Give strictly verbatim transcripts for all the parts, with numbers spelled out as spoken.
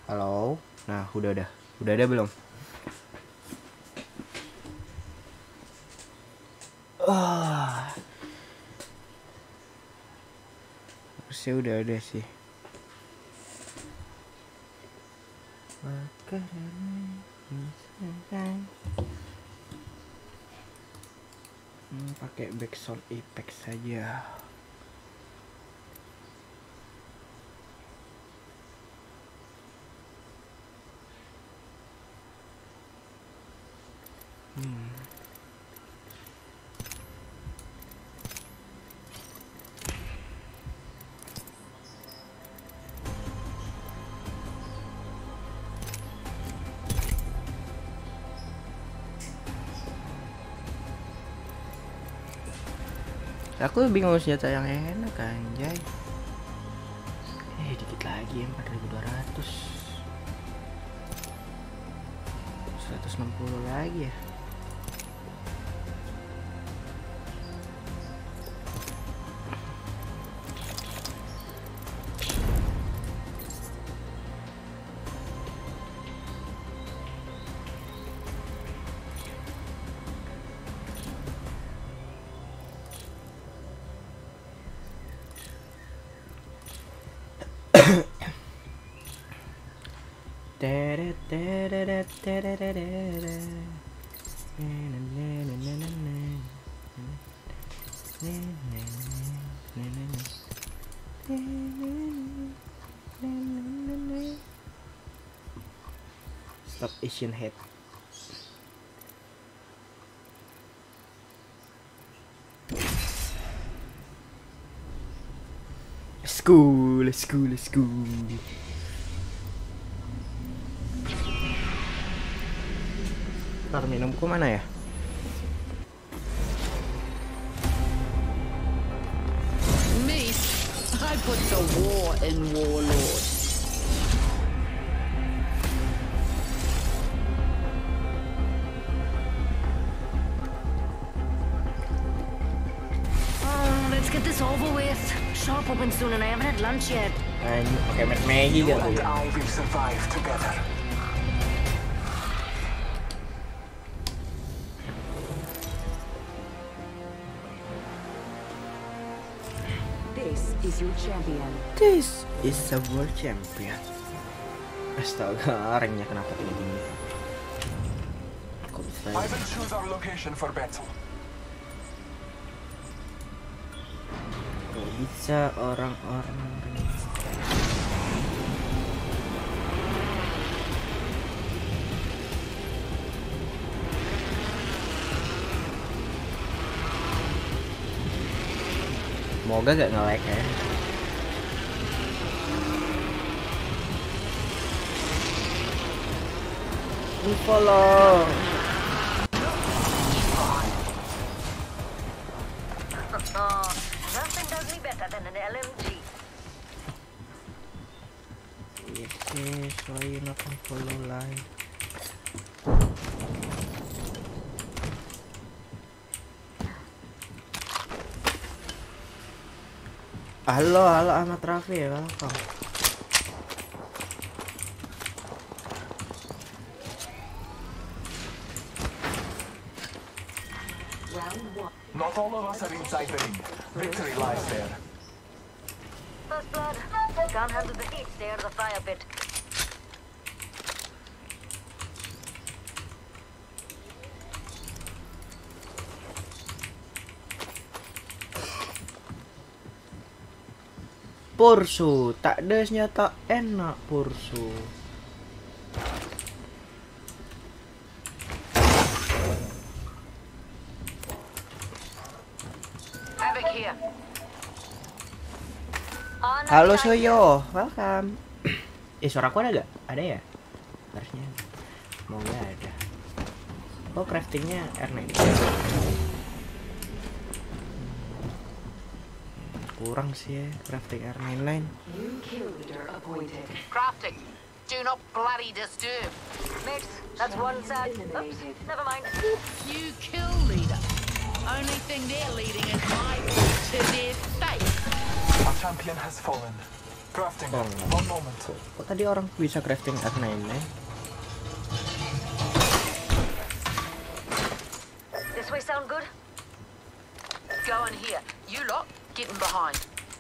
Halo. Nah, udah udah. Udah ada belum? Ah. Harusnya udah ada sih. Hmm, pakai backsound effect saja. Hmm. Aku bingung senjata yang enak anjay. Eh dikit lagi empat ribu dua ratus. seratus enam puluh lagi ya. Stop Asian hate. Let's go, let's go, let's go. Ntar minumku mana ya? Me, I put the war in Warlord. Oh, let's get this over with. Shop open soon and I haven't had lunch yet. Anjing pakai Mad Maggie gak tuh? I will survive together. This is your champion. This is a world champion. Astaga, ranknya kenapa tinggi tinggi? Kok bisa? I will choose our location for battle. Kok bisa orang-orang? Semoga gak nge-lag ya. Follow. Nothing does me better than an L M G. Yes, yes, why you not on follow line? Halo, halo Ahmad Rafi ya, welcome. Not all of us are inside the ring. Victory lies there. First blood. Can't handle the heat. Stay out of the fire pit. Pursu, tak ada senjata enak Pursu. Havoc here. On Halo the Soyo, welcome. Eh suaraku ada gak? Ada ya? Harusnya. Semoga ada. Oh craftingnya R sembilan. Kurang sih ya crafting R sembilan line. Crafting. Do not bloody disturb. Mates, that's one side. Oops, never mind. You kill leader. Only thing they're leading is my to their fate. Our champion has fallen. Crafting. Oh, One moment. kok tadi orang bisa crafting R sembilan puluh? This way sound good? Go in here. You lot, getting behind.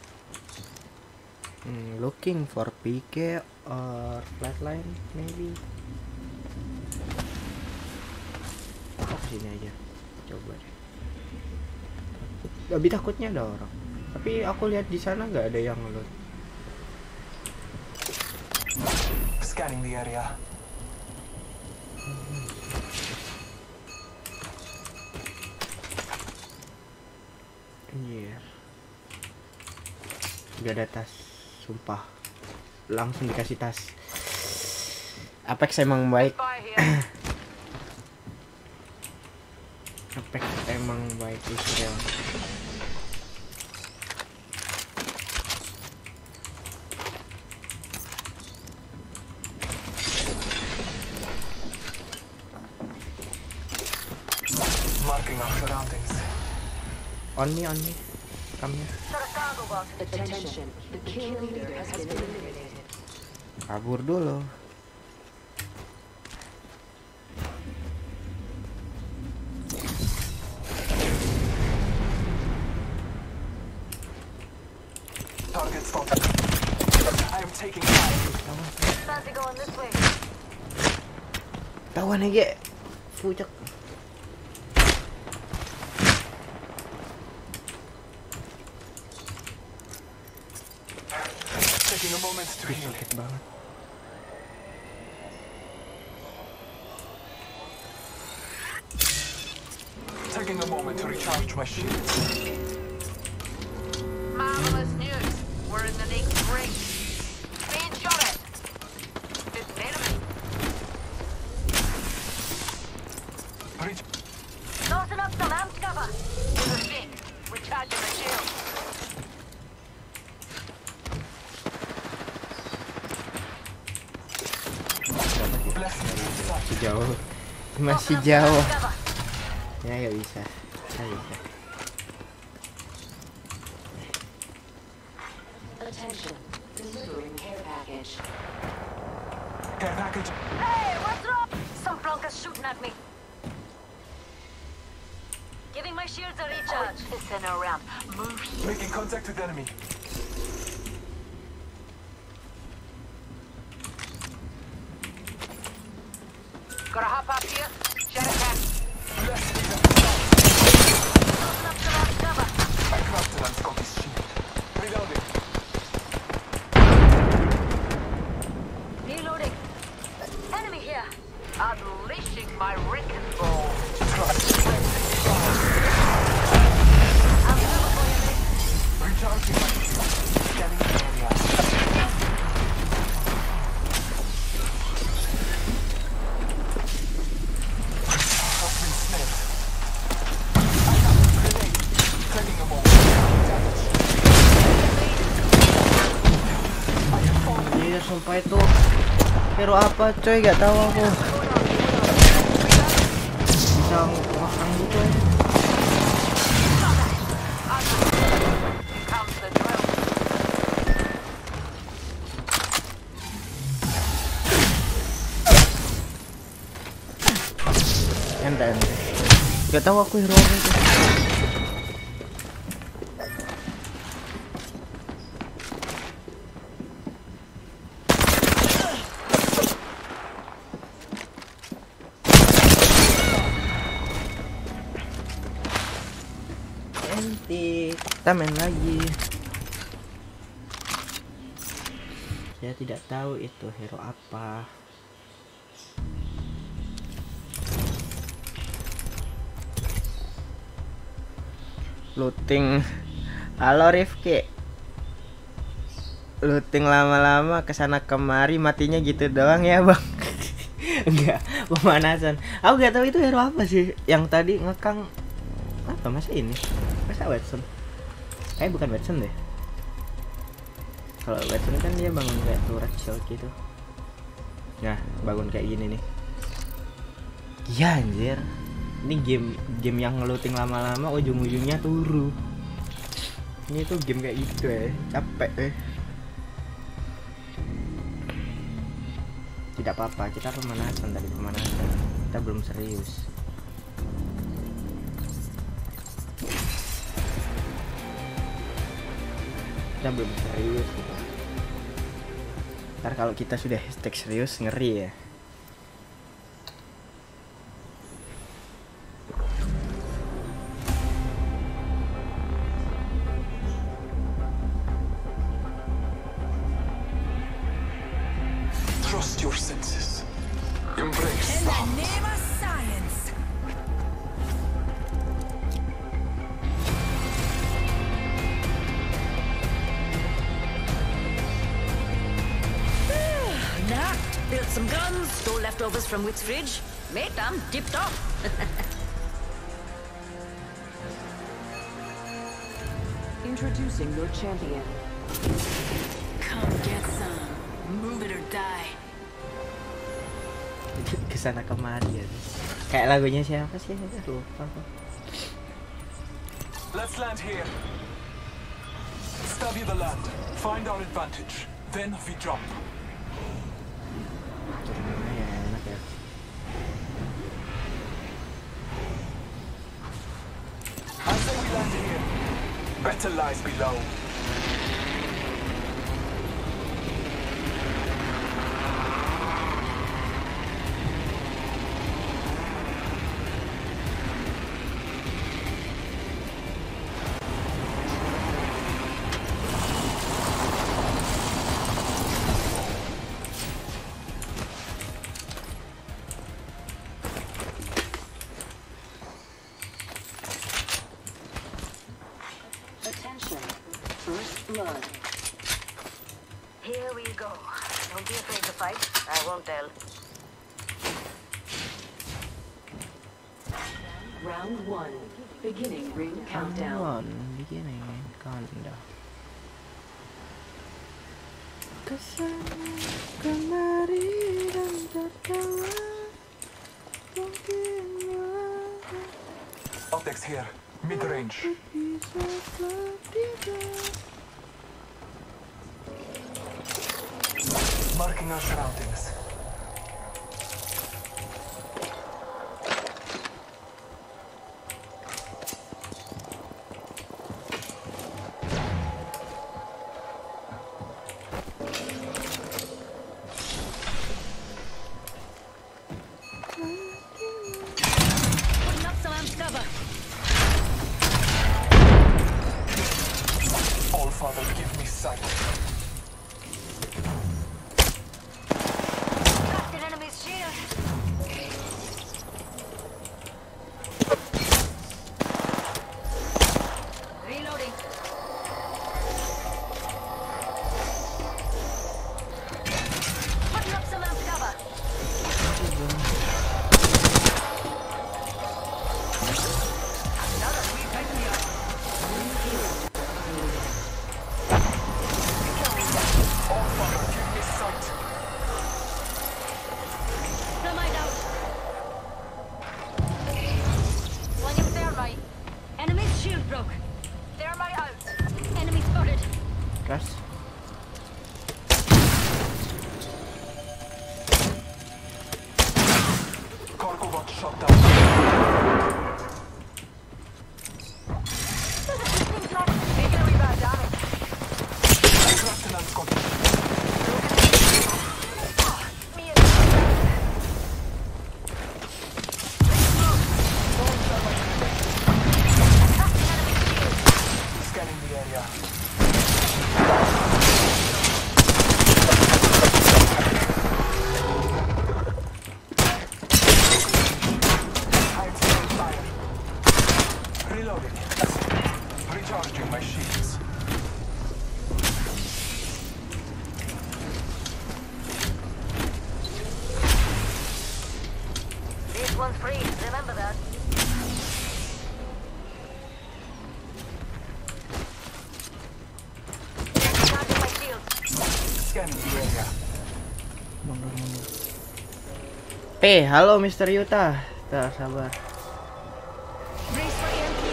Hmm, looking for P K or flatline maybe. Oh, sini aja. Coba deh. Lebih takutnya ada orang. Tapi aku lihat di sana nggak ada yang loot. Scanning the area. Iya. Yeah. Gak ada tas. Sumpah. Langsung dikasih tas. Apex emang baik. Fire here. Apex emang baik Israel. Marking our surroundings. On me, on me. Come here. Got a cargo box. Attention. The kill leader has been eliminated. Kabur dulu. Target spotted. I am taking fire. Fancy going this way. Tawan aja. Fucek. Taking a moment to heal. Sakit banget. Taking a moment to recharge my shields. Marvelous news. We're in the next ring. Being shot at. It's an enemy. Reach. Tossing up some amped cover. With a stick. Recharging the shield. Masih jauh. Masih jauh. Ya nggak bisa. Nggak bisa. Attention. Delivering care package. Care package. Hey, what's wrong? Some flunkers shooting at me. Giving my shields a recharge. Pissing around. Move here. Making contact with enemy. Gotta hop up here. Shadow cat. Tossing up some amped cover. I crafted and Scottish shield. Reloading. Reloading. Enemy here. Unleashing my wrecking ball. I'm cover for you, mate. Recharging my shield. Scanning the area. I've been snared. I have a grenade. Taking a moment. Damage. I have fallen. Iya sumpah itu hero apa coy, gak tahu aku. Bisa ngakang gitu aja. Comes the drill. Ente ente. Gak tahu aku hero apa itu. Ente, kita main lagi. Saya tidak tahu itu hero apa. Looting. Halo Rifki. Looting lama-lama kesana kemari matinya gitu doang ya bang. Enggak, pemanasan. Aku gak tahu itu hero apa sih. Yang tadi ngekang apa masa ini? Masa Watson? Kayak bukan Watson deh. Kalau Watson kan dia bangun kayak turret shield gitu. Nah, bangun kayak gini nih. Iya anjir. Ini game game yang ngeluting lama-lama ujung-ujungnya turu. Ini tuh game kayak gitu ya, capek eh. Tidak apa-apa, kita pemanasan tadi pemanasan. Kita belum serius. Kita belum serius gitu. Ntar kalau kita sudah hashtag serius ngeri ya. Trust your senses. Embrace the hunt. name of science. Nah, built some guns, stole leftovers from Wick's fridge. Mate, I'm dipped off. Introducing your champion. Come get some. Move it or die. Kesana kemari ya. Kayak lagunya siapa sih? Lupa kok. Let's land here. Study the land. Find our advantage. Then we jump. Turunnya ya enak ya. I say we land here. Better lies below. Attention. First blood. Here we go. Don't be afraid to fight. I won't tell. Round one. Beginning ring countdown. Countdown, beginning countdown. Kesana kemari dan tertawa. Mungkin Optics here. Mid-range. bisa tidak. Marking our surroundings. Putting up some amp cover. All Father, give me sight. Cracked an enemy's shield. Reloading. Putting up some amp cover. Another sweet pick me up. All Father, give me sight. Thermite out. Swinging thermite. Enemy's shield broke. Thermite out. Enemy spotted. Gas. Cargo got shot down. Taking a wee bit of damage. Cracked an ant got Me and scanning the area. I'm taking fire. Reloading. Recharging my shields. this one's free. Remember that. Charging my shield. Scanning the area. P, halo mister Yuta. Bentar, sabar. Brace for E M P.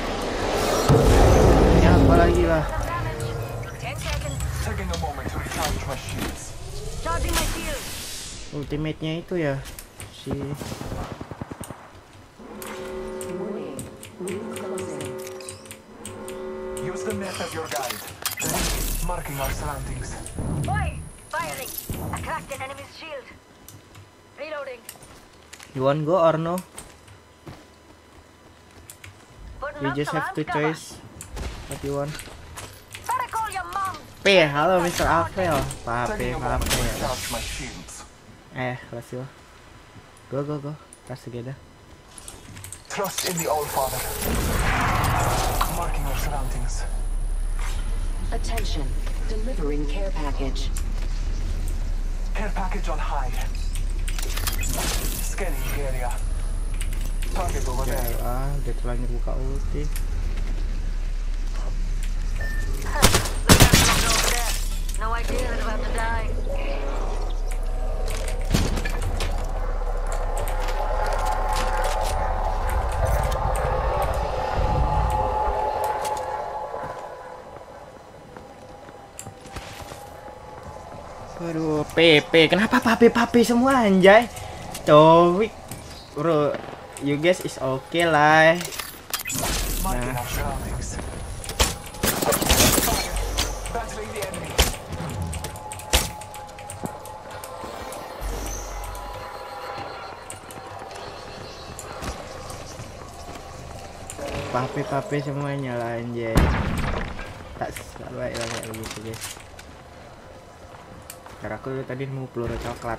Ini apa lagi lah? Some damage. Ten seconds. Taking a moment to recharge my shields. Charging my shield. Ultimate-nya itu ya si Warning. Ring closing. Use the map as your guide. Marking our surroundings. Oi! Firing! I cracked an enemy's shield. Reloading. you want go or no? Putting You up just some have to arms cover. choice what you want. Better call your mom. P, halo mister Avel. Pak P, Taking a moment to Pak P. recharge my shields. Eh, let's go. Go, go, go. Press together. Trust in the All Father. Marking our surroundings. Attention. Delivering care package. Care package on high. Scanning the area. Target over Ya there. ah, udah terlanjur buka ulti. Look at that over there. No idea they're about to die. Aduh, P P. Kenapa papi papi semua anjay? Cowik. Bro, you guys is okay lah. Marking our surroundings. Battling the enemy. Papi papi semuanya lah anjay. Tak selalu ya kayak begitu guys. Karena aku tadi mau peluru coklat.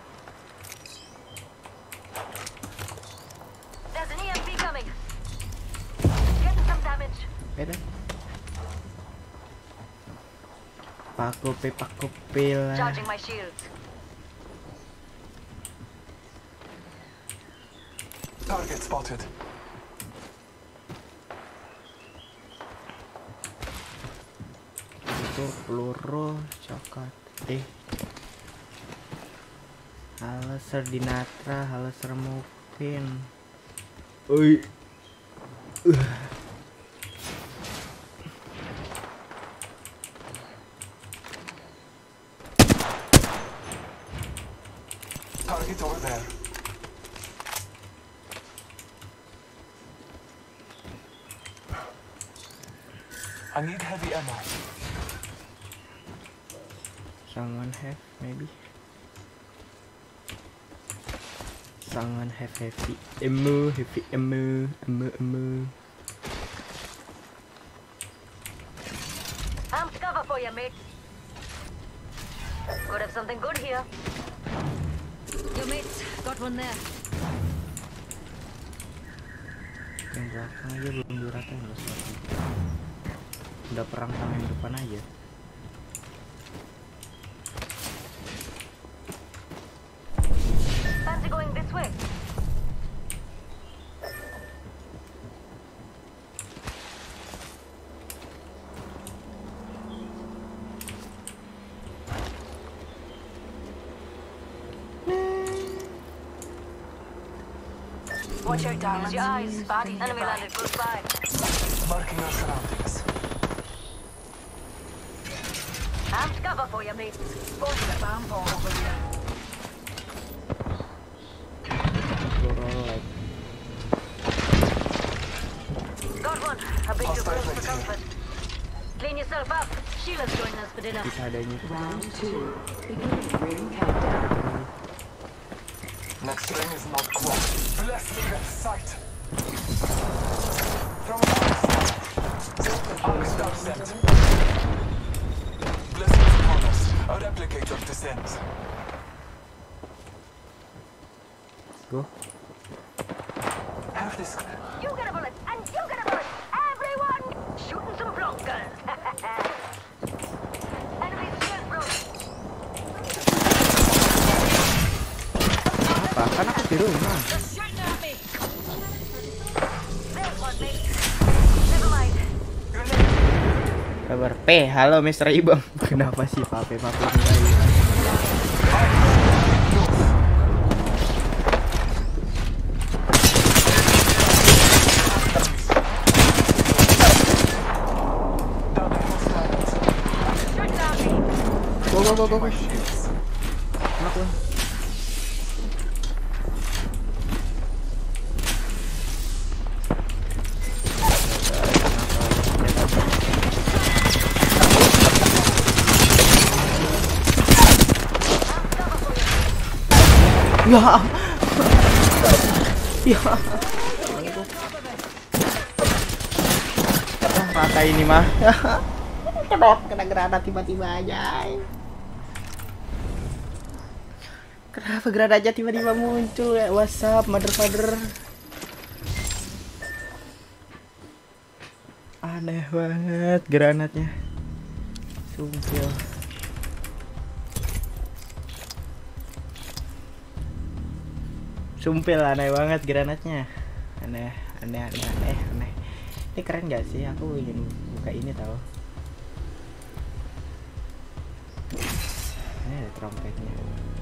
There's an E M P coming. Getting some damage. Beda. Paku P paku P lah. Charging my shields. Target spotted. Itu peluru coklat. Eh. Halo Sir Dinatra, halo Sir Mupin. Oi. Uh. Target over there. I need heavy ammo. Someone have maybe. Someone have heavy ammo, heavy ammo, ammo, ammo. Arms cover for you, mate. Could have something good here. Your mates got one there. Yang belakang aja belum diratain loh soalnya. Udah perang sama yang depan aja. Fancy going this way? Watch your darlings. Your eyes. Body. Enemy landed close by. Marking our surroundings. Arms cover for you, mate. Going to the bomb bomb over here. Peluru like Got one. A bit too Hostile close for right here. comfort. Clean yourself up. Sheila's joining us for dinner. kita adanya. Round two. Beginning ring countdown. Next ring is not close. Bless me with sight. From Arc star sent. Blessings upon us. A replicator descends. Go. Have this. You get a bullet, and you get a bullet. Everyone shooting some blockers. Enemy shield broke. Apa? Kan aku di rumah. Just shooting at me. There's one, mate. Never mind. Kabar P, halo mister Ibang. Kenapa sih pape pape mulai? Shooting at me. Go go go go. My shields. Enak loh. Ya. Ya. Ah, rata ini mah. Kedot kena granat tiba-tiba aja. Kenapa granat aja tiba-tiba muncul ya? WhatsApp, mother father. Aneh banget granatnya. Sumpil. Sumpil aneh banget granatnya. Aneh, aneh, aneh, aneh, aneh. Ini keren gak sih? Aku ingin buka ini tahu. Ini ada trompetnya.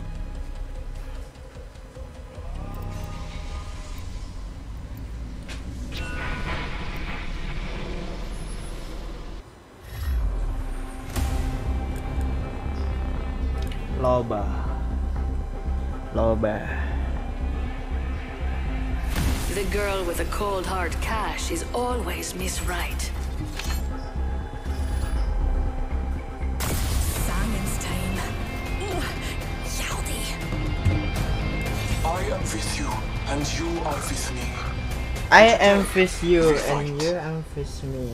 Loba. Loba. The girl with a cold hard cash is always Miss Right. Simon's time. Yowdy. I am with you, and you are with me. I am with you and you am with me.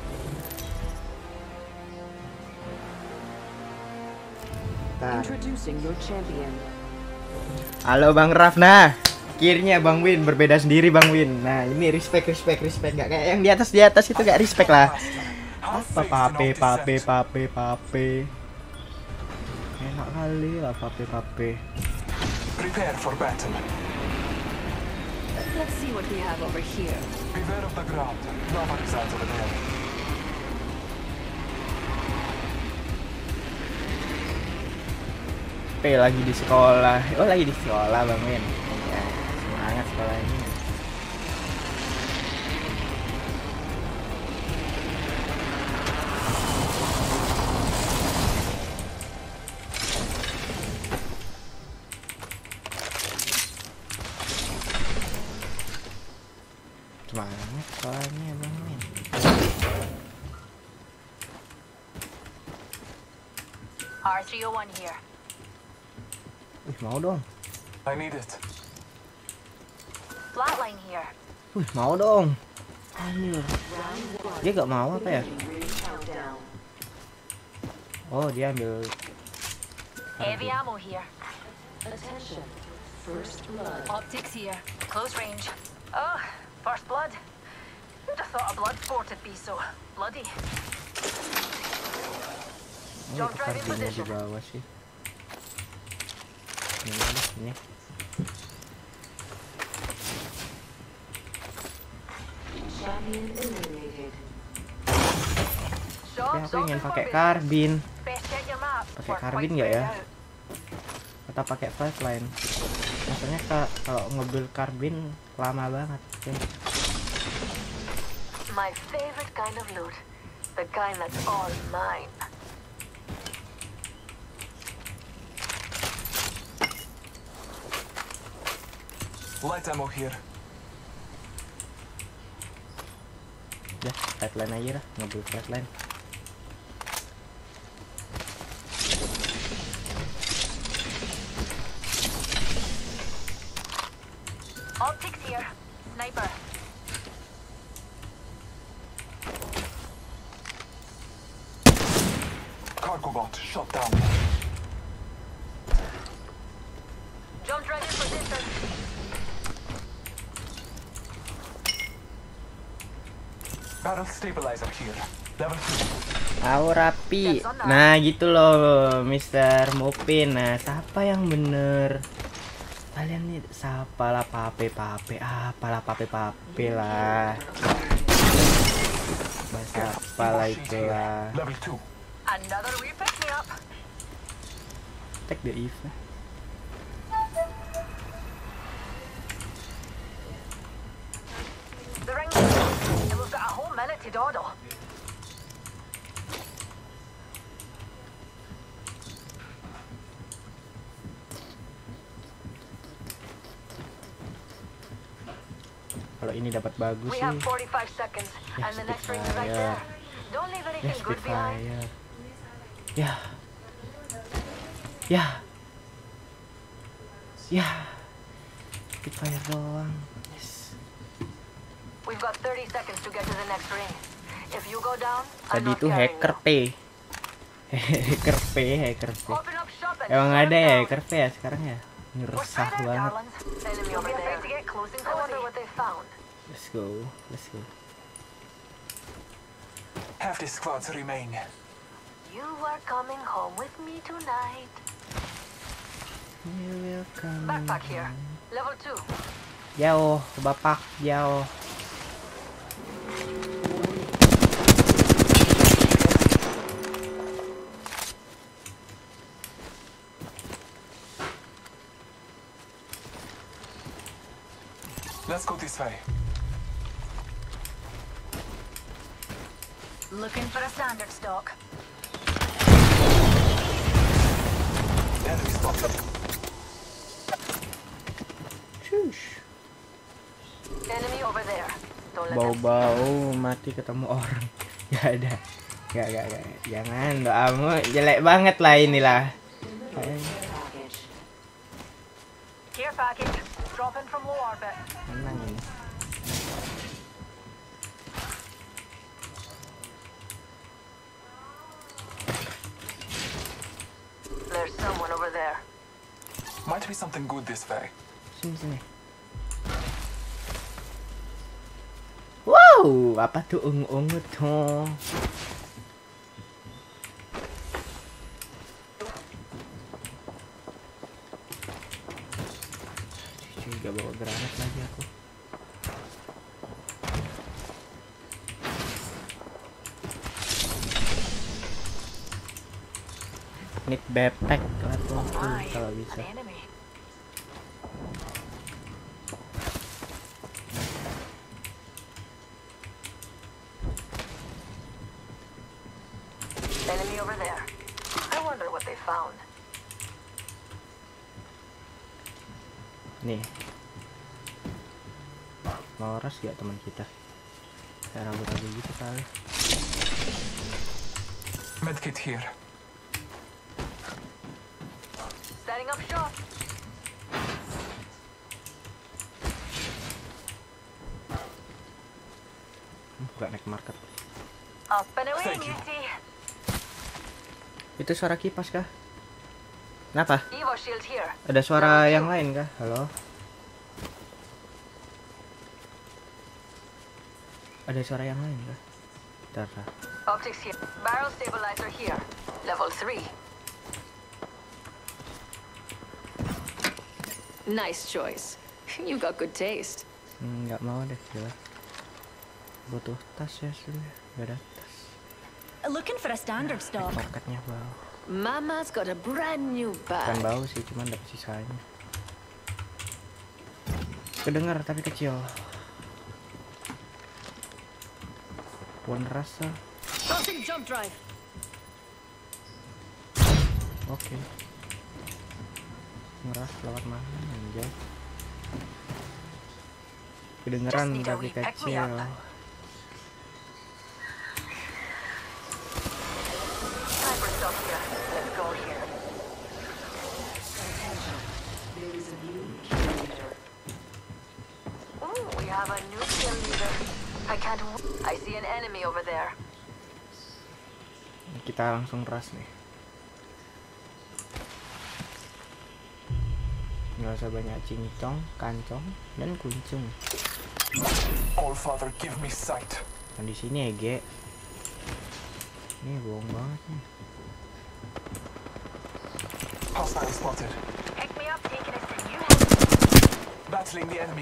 Bentar. Introducing your champion. Halo Bang Rafna. Akhirnya Bang Win berbeda sendiri Bang Win. Nah ini respect respect respect, nggak kayak yang di atas di atas itu gak respect lah. Apa pape pape pape pape. Enak kali lah pape pape. Prepare for battle. Let's see what we have over here. Beware of the ground. Lava resides over there. P lagi di sekolah. Oh lagi di sekolah Bang Win. Ya, semangat sekolahnya. Semangat sekolahnya Bang Win. R three oh one here. Wih mau dong. I need it. Flatline here. Wih mau dong. Anjir. Dia gak mau apa ya? Oh dia ambil. Heavy ammo here. Attention. First blood. Optics here. Close range. Oh, first blood. Who'd have thought a blood sport would be so bloody? Oh itu kardinya di bawah sih. Ini ini. Champion eliminated. Tapi aku ingin pakai karbin. Best check your map. Pakai karbin nggak ya? Atau pakai flatline? Maksudnya ka- kalau ngebuild karbin lama banget. Oke. My favorite kind of loot. The kind that's all mine. Light ammo here. Udah, flatline aja lah, ngebuild flatline. Optics here. Sniper. Cargo bot shot down. Jumped right in for distance. Barrel stabilizer here. Level two. Tahu rapi. Nah gitu loh, mister Mupin. Nah siapa yang bener? Kalian nih siapa lah pape pape, apalah pape pape lah. Bahasa apalah itulah. Level two. Another repick me up. Take the Eve. The ring. And we've got a whole minute to dawdle. Kalau ini dapat bagus We sih. have forty-five seconds, Ya, and the next ring is right Spitfire. there. Don't leave Ya anything good behind. Spitfire. Ya. Ya. Ya. Rapid fire doang. Yes. We've got thirty seconds to get to the next ring. If you go down, I'm Tadi not itu carrying hacker you. P. hacker P, hacker P. Open up shop and Emang shut ada them ya down. hacker P ya sekarang ya? We're Ngeresah straight there, banget. darlings. Enemy over there. To get close and I wonder what they found. Let's go, let's go. Half the squads remain. You are coming home with me tonight. You will come Backpack here. Level two. Jauh, bapak jauh. Let's go this way. Looking for a standard stock. Enemy spotted. Shush. Enemy over there. Don't let them see. Bau-bau mati ketemu orang. Gak ada. Gak, gak, gak. Jangan, doamu jelek banget lah inilah. Care package. Dropping from low orbit. Menang ini. There's someone over there. Might be something good this way. Sini, sini. Wow, apa tuh ungu-ungu tuh? Gak bawa granat lagi aku. Need backpack atau My, kalau bisa. an enemy. Enemy over there. I wonder what they found. Nih. Mau ras gak teman kita? Saya ragu-ragu gitu kali. Medkit here. Setting up shop. Gak naik market. Up and away, Thank you. Muty. Itu suara kipas kah? Kenapa? Evo shield here. Ada suara yang lain kah? Halo? Ada suara yang lain kah? Bentar. Kah? Optics here. Barrel stabilizer here. Level three. Nice choice. You got good taste. Hmm, nggak mau deh, jelas. Butuh tas ya sudah. Gak ada tas. Looking for a standard stock. Pocketnya bau. Mama's got a brand new Bukan bag. bau sih, cuman dapet sisanya. Kedengar tapi kecil. One rasa. Tossing jump drive. Oke. Ngeras lewat mana anjay. Kedengeran Just need a tapi wee pick me kecil. up. Sniper stuff here. Let's go here. Ooh, we have a new kill leader. I can't. W I see an enemy over there. Kita langsung ras nih. Nggak usah banyak cincong, kancong, dan kuncung. All Father, give me sight. Kan di sini ya, Ge. Ini bohong banget nih. Hostile spotted. Pick me up, taking us to you. Battling the enemy.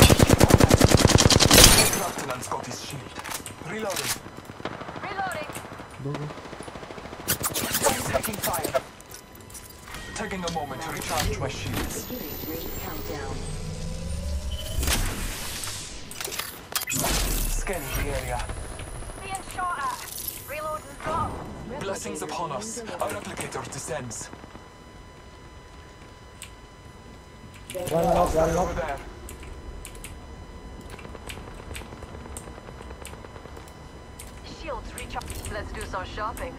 Lieutenant's got his shield. Reloading. Reloading. Go, go. Taking fire. Taking a moment to recharge my shields. Scanning the area. Being shot at. Reloading drop. Blessings upon us. Our replicator descends. One knock, one knock. Over there. Shields recharge. Let's do some shopping.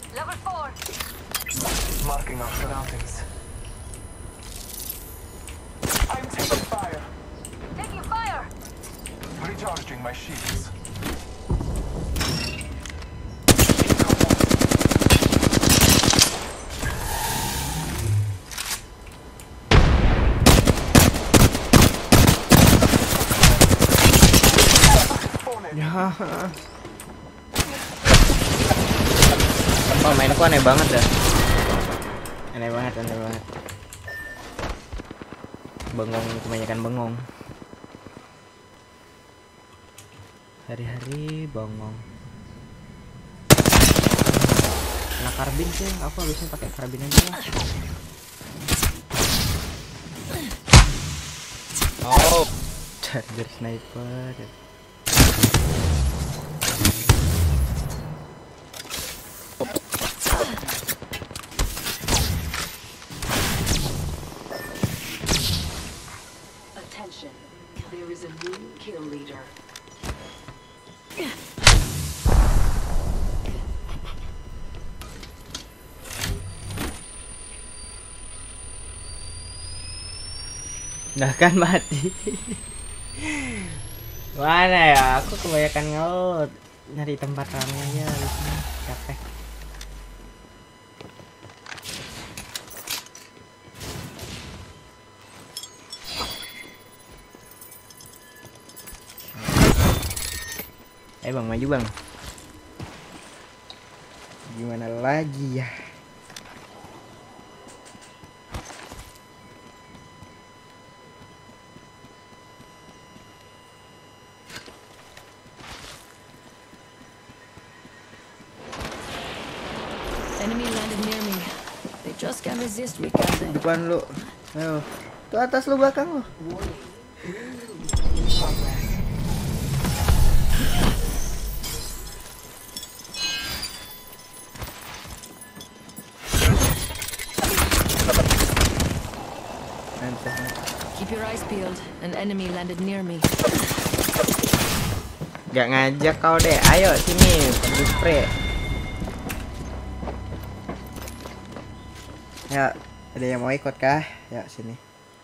Level four. Marking our surroundings. I'm taking fire. Taking fire. Recharging my shields. Ya. Oh, mainku aneh banget dah. Aneh banget, aneh banget. Bengong, kebanyakan bengong. Hari-hari bengong. Nah, karbin sih, aku harusnya pakai karbin aja lah. Oh, charger sniper. Attention. There is a new kill leader. Nah kan mati. Mana ya? Aku kebanyakan ngeload, nyari tempat rame aja di sini. Capek. Eh bang, maju bang. Gimana lagi ya? Enemy landed near me. They just can't resist me, can they? Depan lu. Ayo. Tuh atas lu, belakang lu. Keep your eyes peeled. An enemy landed near me. Gak ngajak kau deh. Ayo sini, pergi spray. Ya, ada yang mau ikut kah? Ya, sini.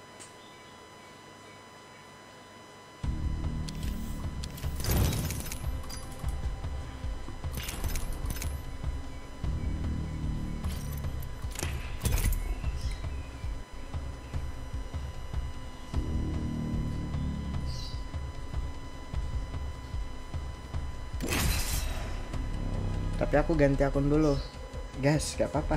Tapi aku ganti akun dulu. Gas, gak apa-apa.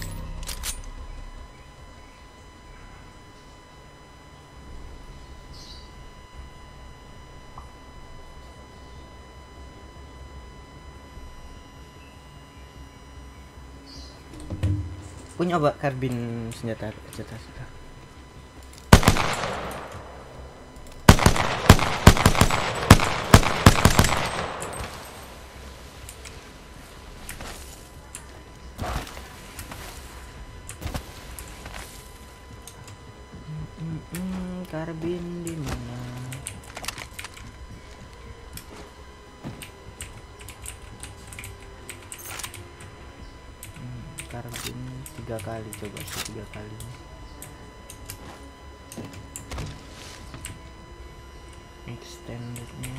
Punya obat karbin senjata senjata senjata. Hmm, karbin di mana? Hmm, karbin tiga kali, coba sih tiga kali. Extendednya.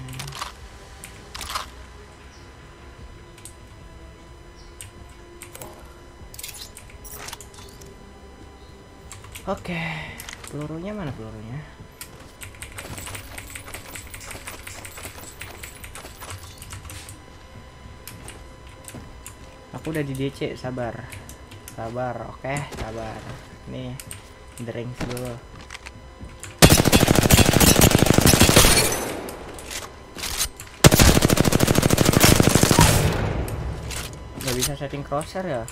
Oke, pelurunya mana pelurunya? Aku udah di D C, sabar. Sabar, oke, sabar. Nih, drinks dulu. Gak bisa setting crosshair ya?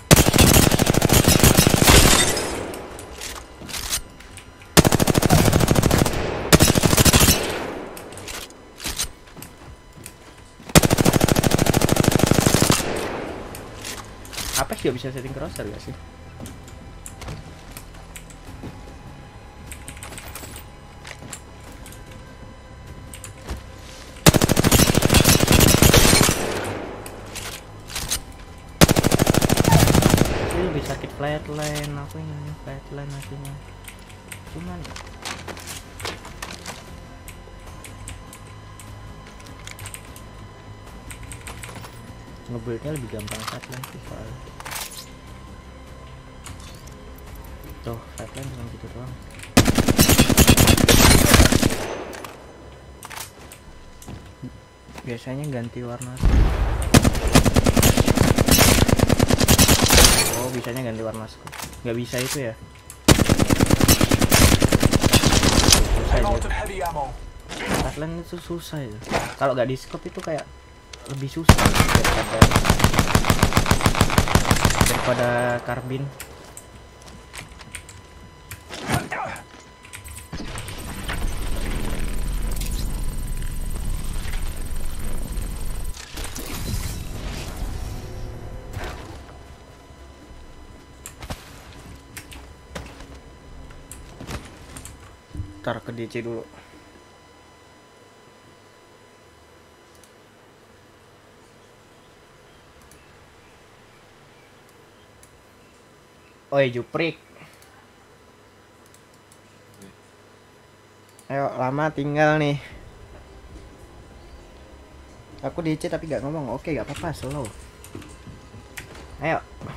Apa sih gak bisa setting crosshair gak sih? lebih sakit flatline, aku ingin flatline matinya. Cuman ngebuildnya lebih gampang flatline sih soalnya. Tuh, flatline cuma gitu doang. Biasanya ganti warna. Oh, bisanya ganti warna scope. Nggak bisa itu ya? Susah I'm out aja. of heavy ammo. Flatline itu susah ya. Kalau nggak di scope itu kayak lebih susah daripada daripada karbin. Ntar ke D C dulu. Oi Juprik. Ayo, lama tinggal nih. Aku D C tapi gak ngomong. Oke, gak apa-apa, slow. Ayo.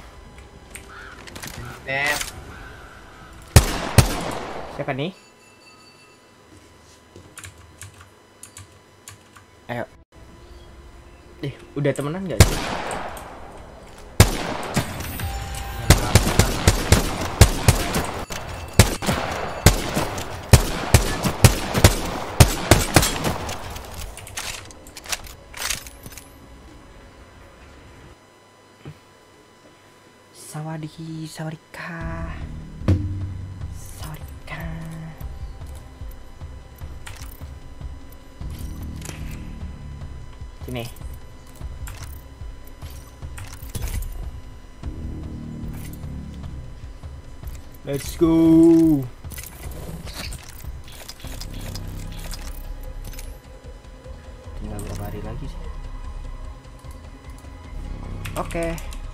Beb. Siapa nih? Ayo. Eh, udah temenan gak sih? Sawadee, sawadika. Sawadika. Sini. Let's go. Tinggal berapa hari lagi sih? Oke. Okay.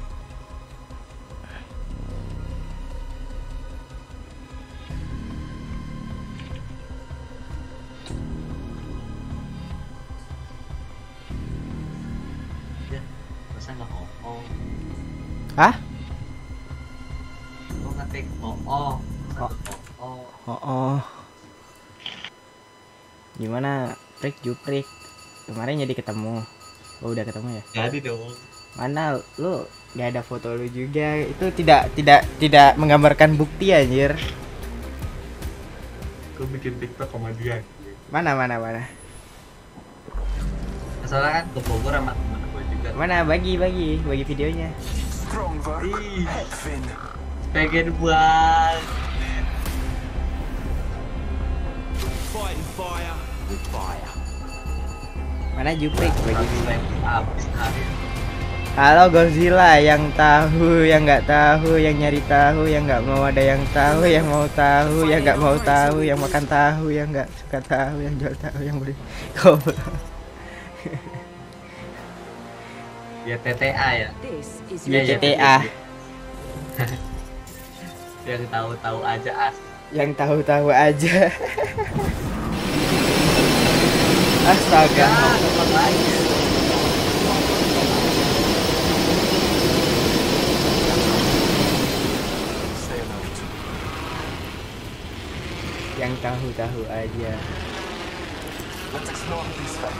Masa nggak oh Hah? Lo ngetik oh oh Oh. oh Oh, oh. Gimana, Prik Juprik? Kemarin jadi ketemu. Oh, udah ketemu ya? jadi dong. Mana lu gak ada foto lu juga. Itu tidak tidak tidak menggambarkan bukti anjir. Gue bikin TikTok sama dia. Mana mana mana. Soalnya kan ke Bogor sama temen gue juga. Mana bagi bagi bagi videonya. Strong work. Ih. Head fin. Pengen buat Fighting fire with fire. Mana Juprik bagi video. lagi habis hari. Halo Godzilla, yang tahu, yang nggak tahu, yang nyari tahu, yang nggak mau ada yang tahu, yang mau tahu, yang nggak mau tahu, yang makan tahu, yang nggak suka tahu, yang jual tahu, yang beli goblok. Ya T T A ya. This is Ya Iya, C T A, Yang tahu-tahu aja as. yang tahu-tahu aja. Astaga. Apa lagi? Say alert. Yang tahu-tahu aja. Let's explore this way.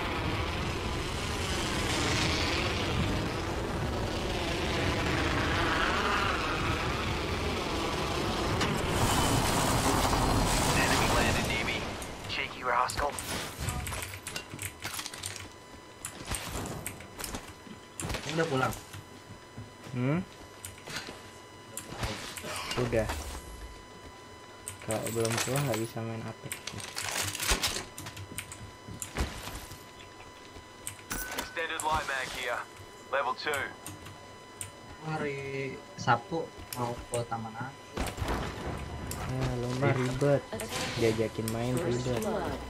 Enemy landed near me. Cheeky rascal. Udah pulang. Hmm? Udah. Kalau belum pulang nggak bisa main Apex. Extended light mag here. Level two. Hari Sabtu mau ke Taman Angin. Nah, lomba ribet. Diajakin main ribet.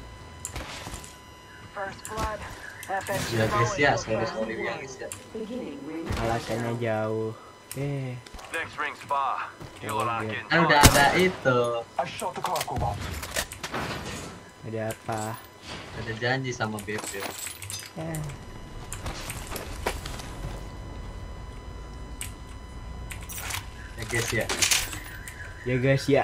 First blood. F F Ya guys ya, sorry sorry ya guys ya. Alasannya jauh. Eh, Next ring's far. You'll not get Kan udah ada itu. I shot the cargo bot. Ada apa? Ada janji sama Beb. Ya. Ya guys ya. Ya guys ya.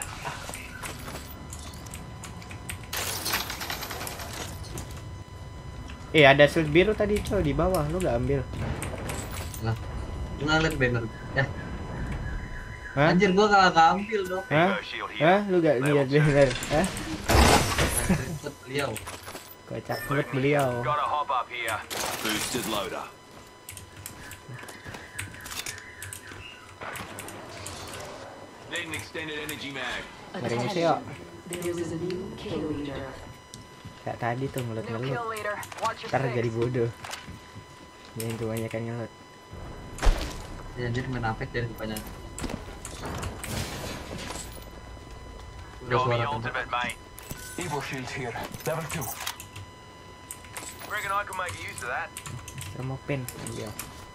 Eh ada shield biru tadi coy di bawah, lu gak ambil? Lah, lu nggak liat banner? Ya, Hah? anjir gua nggak ngambil dong. Hah? Hah? Lu gak lihat banner? Hah? Ikut beliau. Kocak banget beliau. Gotta hop up here. Boosted loader. Need an extended energy mag. Mari ngisi yuk. There is a new kill leader. Kayak tadi tuh New ngelut-ngelut. kill leader. Watch your Ntar jadi six. bodoh. Jangan kebanyakan ngelut. Ya anjir main apek dari banyak. Udah Got me suara tembak. ultimate, mate. Evo shield here. Level two. Reckon I can make use of that. Sama pen dia.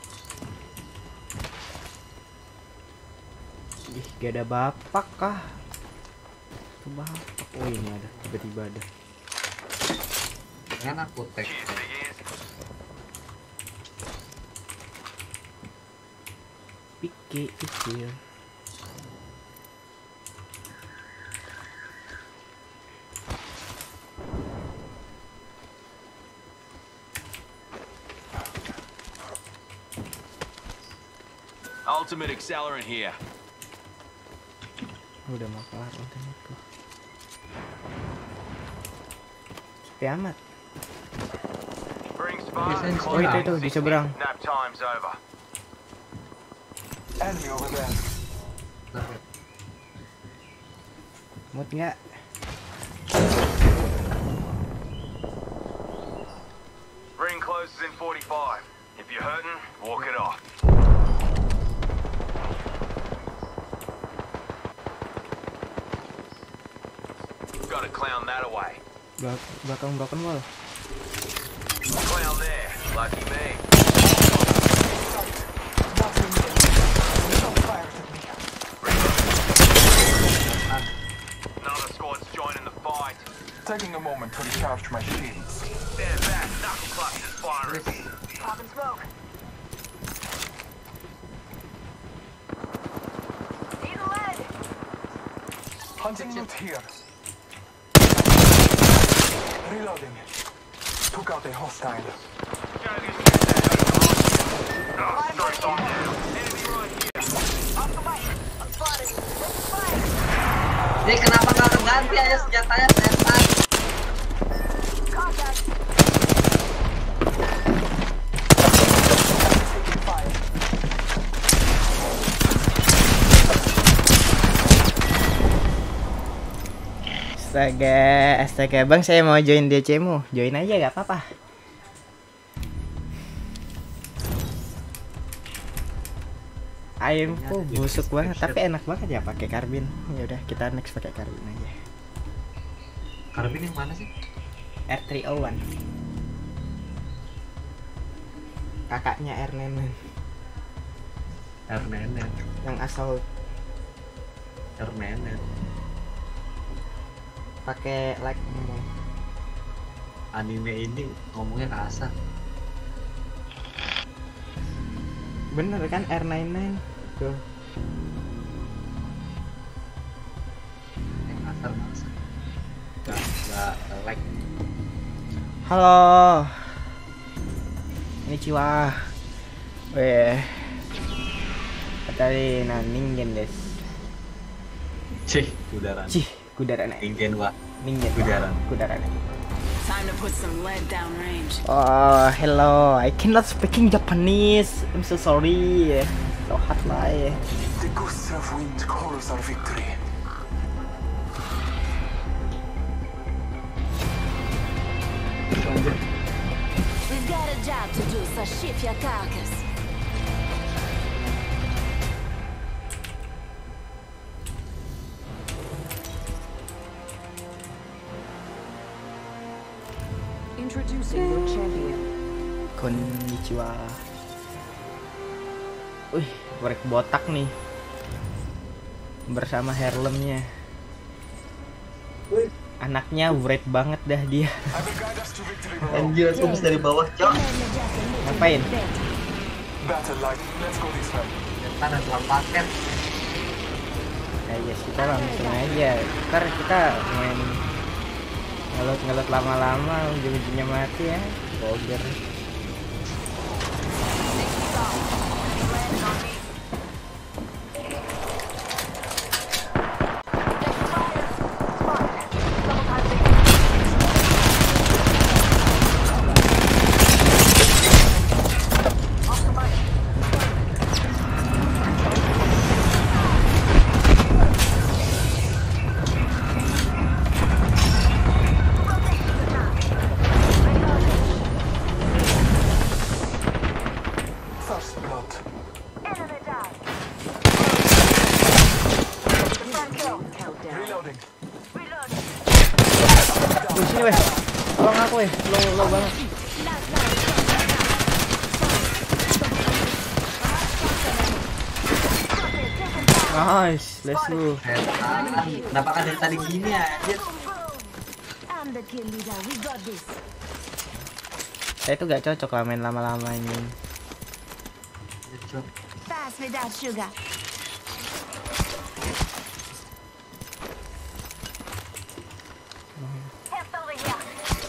Ih, gak ada bapak kah? Tuh bapak. Oh ini ada, tiba-tiba ada. Kan aku tag. Cheers, big ears. Piki kecil. Ultimate accelerant here. Udah mau kelar ultimateku. Sepi amat. Bring Biasanya spark. Oh itu itu di seberang. Nap time's over. Enemy over there. Mood nggak? Ring closes in forty-five. If you're hurting, walk it off. Gotta clown that away. Bak bakal broken wall. Clown there. Lucky me. Nothing there. Shot fired at me. Another squad's joining the fight. Taking a moment to recharge my shields. Stand back. Knuckle clusters firing. Popping smoke. Need a lead. Hunting loot here. Reloading. Took out a hostile. Oh, straight on down. Enemy right here. Off the bike. I'm spotted. Taking fire. Ini kenapa nggak terganti aja senjatanya setan? Contact. Taking fire. Astaga, astaga bang, saya mau join D C-mu. Join aja gak apa-apa. Ayamku busuk banget, tapi enak banget ya pakai karbin. Ya udah kita next pakai karbin aja. Karbin yang mana sih? R tiga nol satu. Kakaknya R Nenen R Nenen. yang asal R Nenen. pakai like ngomong. Anime ini ngomongnya kasar. Bener kan R sembilan puluh sembilan tuh. Yang kasar kasar. Gak gak like. Halo. Konnichiwa. Weh. Atari na ningen desu. Cih, kudaran. Cih, kudaran. Ingen wa. Ningen. Kudaran. Kudaran. Time to put some lead downrange. Oh, hello. I cannot speaking Japanese. I'm so sorry. So hot lah. The gusts of wind calls our victory. We've got a job to do, so shift your carcass. Introducing your champion. Konnichiwa. Wih, korek botak nih. bersama Harlemnya. Anaknya great banget dah dia. Anjir, aku bisa dari bawah, cok. Ngapain? Better light. Let's go this way. Kan ada paket. Ya yes, kita langsung aja. Ntar kita main ngelut-ngelut lama-lama, ujung-ujungnya mati ya. Boger. First blood. Reloading. Di sini weh. Tolong aku weh. Low low banget. Nice, let's go. Setan, kenapa kan dari tadi gini ya? Anjir. I'm the kill leader. We got this. Saya tuh gak cocok lah main lama-lama ini. Cok. Fast without sugar. Head over here.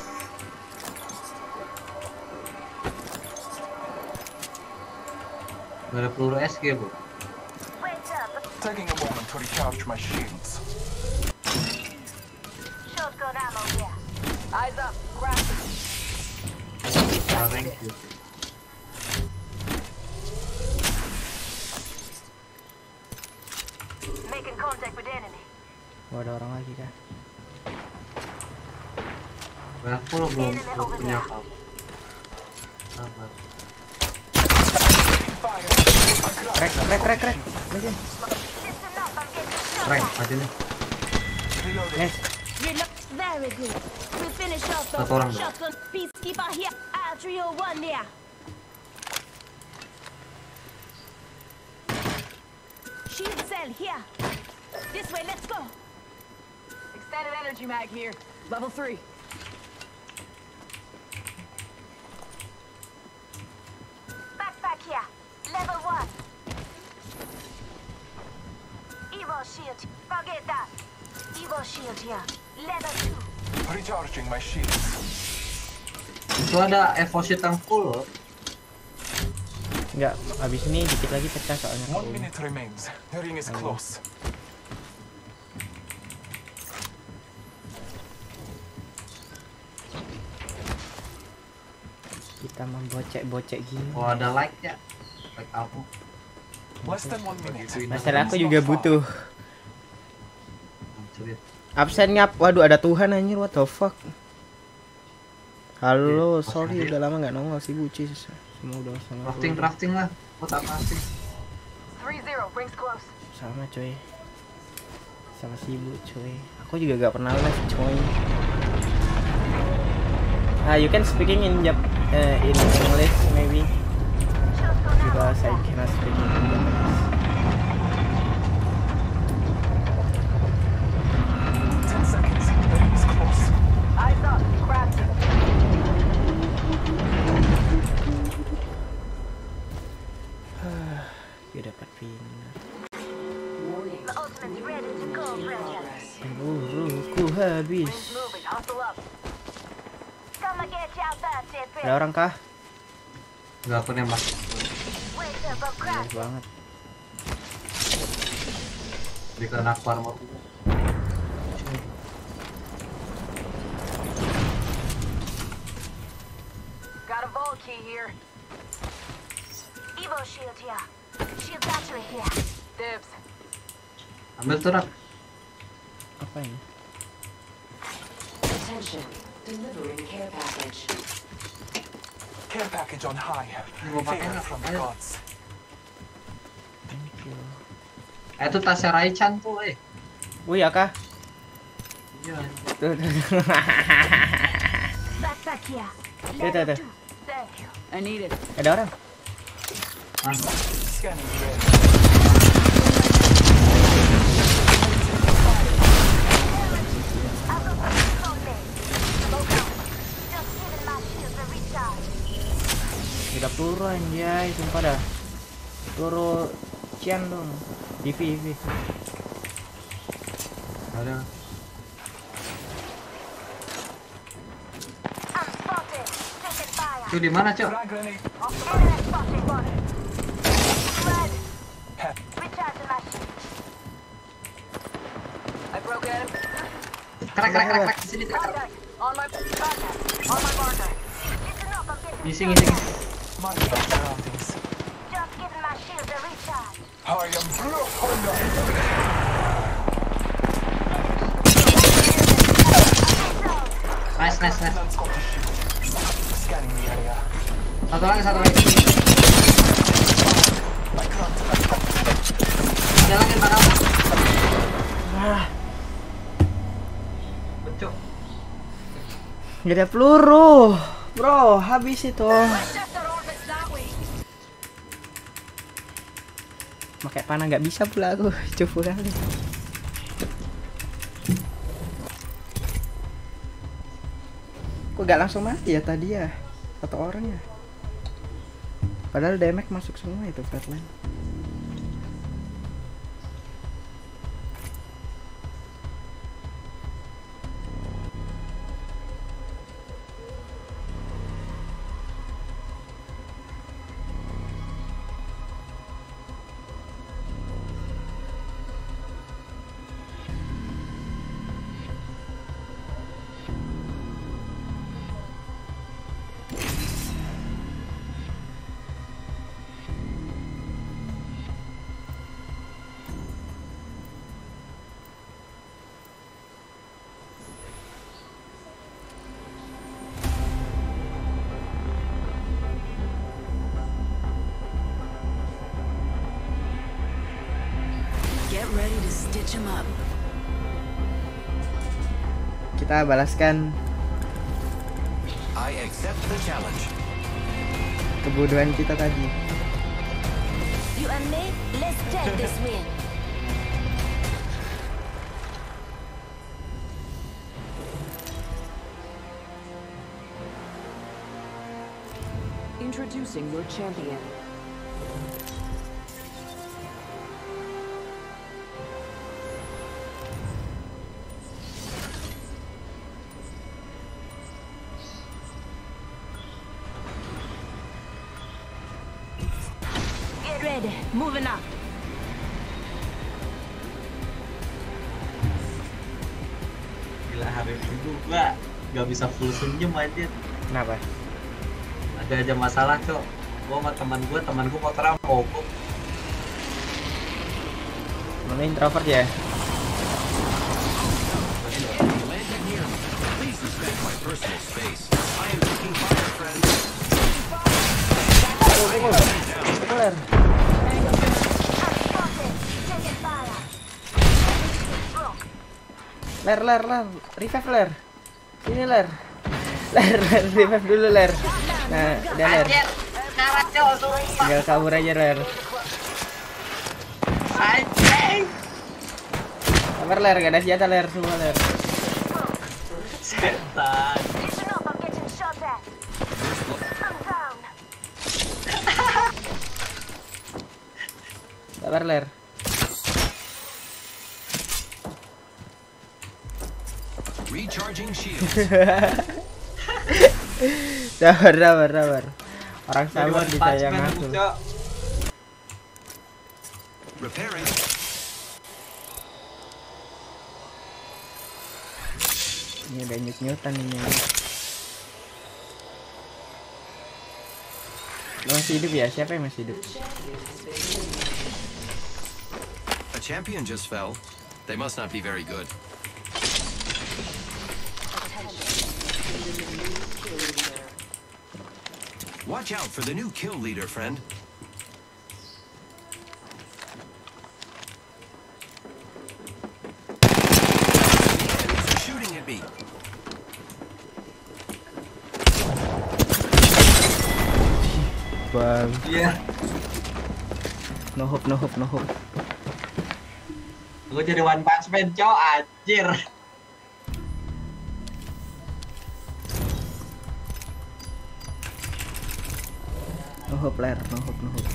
Gak ada peluru S G, Bu. Wait up. Taking a moment to recharge my shields. Shotgun ammo here. Eyes up. Grab it. Ah, thank you. Making contact with enemy. Wah, ada orang lagi kah? Aku lo belum belum punya apa. Sabar. Crack, crack, crack, crack. Listen. Listen up. I'm getting shot. Rank, mati nih. Yes. Reload. Very good. We finish off the Satu orang dong. shotgun. Peacekeeper here. R three oh one there. Shield cell here. This way. Let's go. Extended energy mag here. Level three. Backpack here. Level one. Evo shield. Forget that. Evo shield here. Level two. Recharging my shields. Itu ada Evo sheet yang full loh. Enggak, habis ini dikit lagi pecah soalnya. One minute remains. The ring is close. Kita membocek-bocek gini. Oh, ada like ya. Like aku. Less than one minute. Masalah aku juga butuh. Cerit. Absen ngap. Waduh, ada Tuhan anjir, what the fuck. Halo, sorry udah lama nggak nongol sih bucis. Semua udah sama. Crafting, crafting lah. Kok tak crafting? three zero. Rings close. Sama coy. Sama sibuk coy. Aku juga gak pernah live coy. Ah, you can speaking in Jap uh, in English maybe because I cannot speak in Japanese. Ten seconds. The ring is close. Eyes up. Grab it. Dia dapat pindah. The ultimate's ready to go, friends. Buruku habis. Moving. Hustle up. Come and get you out there, Tippy. Ada orang kah? Enggak, aku nembak. Wait up, I'm Bagus cracking. banget. Berikan aku armor. Got a vault key here. Evo shield here. Shield battery here. Dibs. Ambil tuh, Rak. Apa ini? Attention. Delivering care package. Care package on high. Gua pakai Favor nggak? from the Ayo. gods. Thank you. Eh, itu tasnya Raichan tuh, eh. Wih, ya kah? Iya. Tuh, tuh. Backpack here. Tuh, tuh, tuh. Thank you. I need it. Ada orang. Ah, Scanning red. anjay, sumpah dah. Peluru Cian dong. I V I V. Ada. I'm spotted. Taking fire. Itu di mana, Cok? Frag grenade. Enemy spotted one. Red. Recharging my shield. I broke him. Krak krak krak krak sini krak. Contact. On my contact. On my marker. Listen up, I'm getting Ngisi ngisi. Marking our surroundings. just giving my shield a recharge. I am Blue Honda. Nice nice nice. Land Scottish shield. Scanning the area. Satu lagi satu lagi. My current Ada lagi bakal. Ah, Bencok. nggak ada peluru. Bro, habis itu. Chester orbits that way. Pakai panah nggak bisa pula aku. Cupu kali. Kok gak langsung mati ya tadi ya? Satu orang ya. Padahal damage masuk semua itu flatline. Get ready to stitch him up. Kita balaskan I accept the challenge. kebodohan kita tadi. You and me, let's take this win. Introducing your champion. Get ready, moving up. Gila hari itu gua gak bisa full senyum aja. Kenapa? Ada aja masalah, Cok. Gua sama teman gua, teman gua motornya mogok. Mana introvert ya? Keluar. Taking fire. Ler, ler, ler, revive ler. Sini ler. Ler, ler, revive dulu ler. Nah, udah ler. Karat, Cok, sumpah. Tinggal kabur aja ler. Anjing. Sabar ler, gak ada senjata ler, semua ler. Setan. Listen up, I'm getting shot at. I'm down. Sabar ler. Recharging shield. Sabar, sabar, sabar. Orang sabar Dari disayang Watchmen, aku. Cok. Repairing. Ini udah nyut-nyutan ini. Lo masih hidup ya? Siapa yang masih hidup? A champion just fell. They must not be very good. Watch out for the new kill leader, friend. They're shooting at me. Bang. Iya. No hope, no hope, no hope. Gua jadi one punch man, Cok, anjir. No hope ler, no hope, no hope.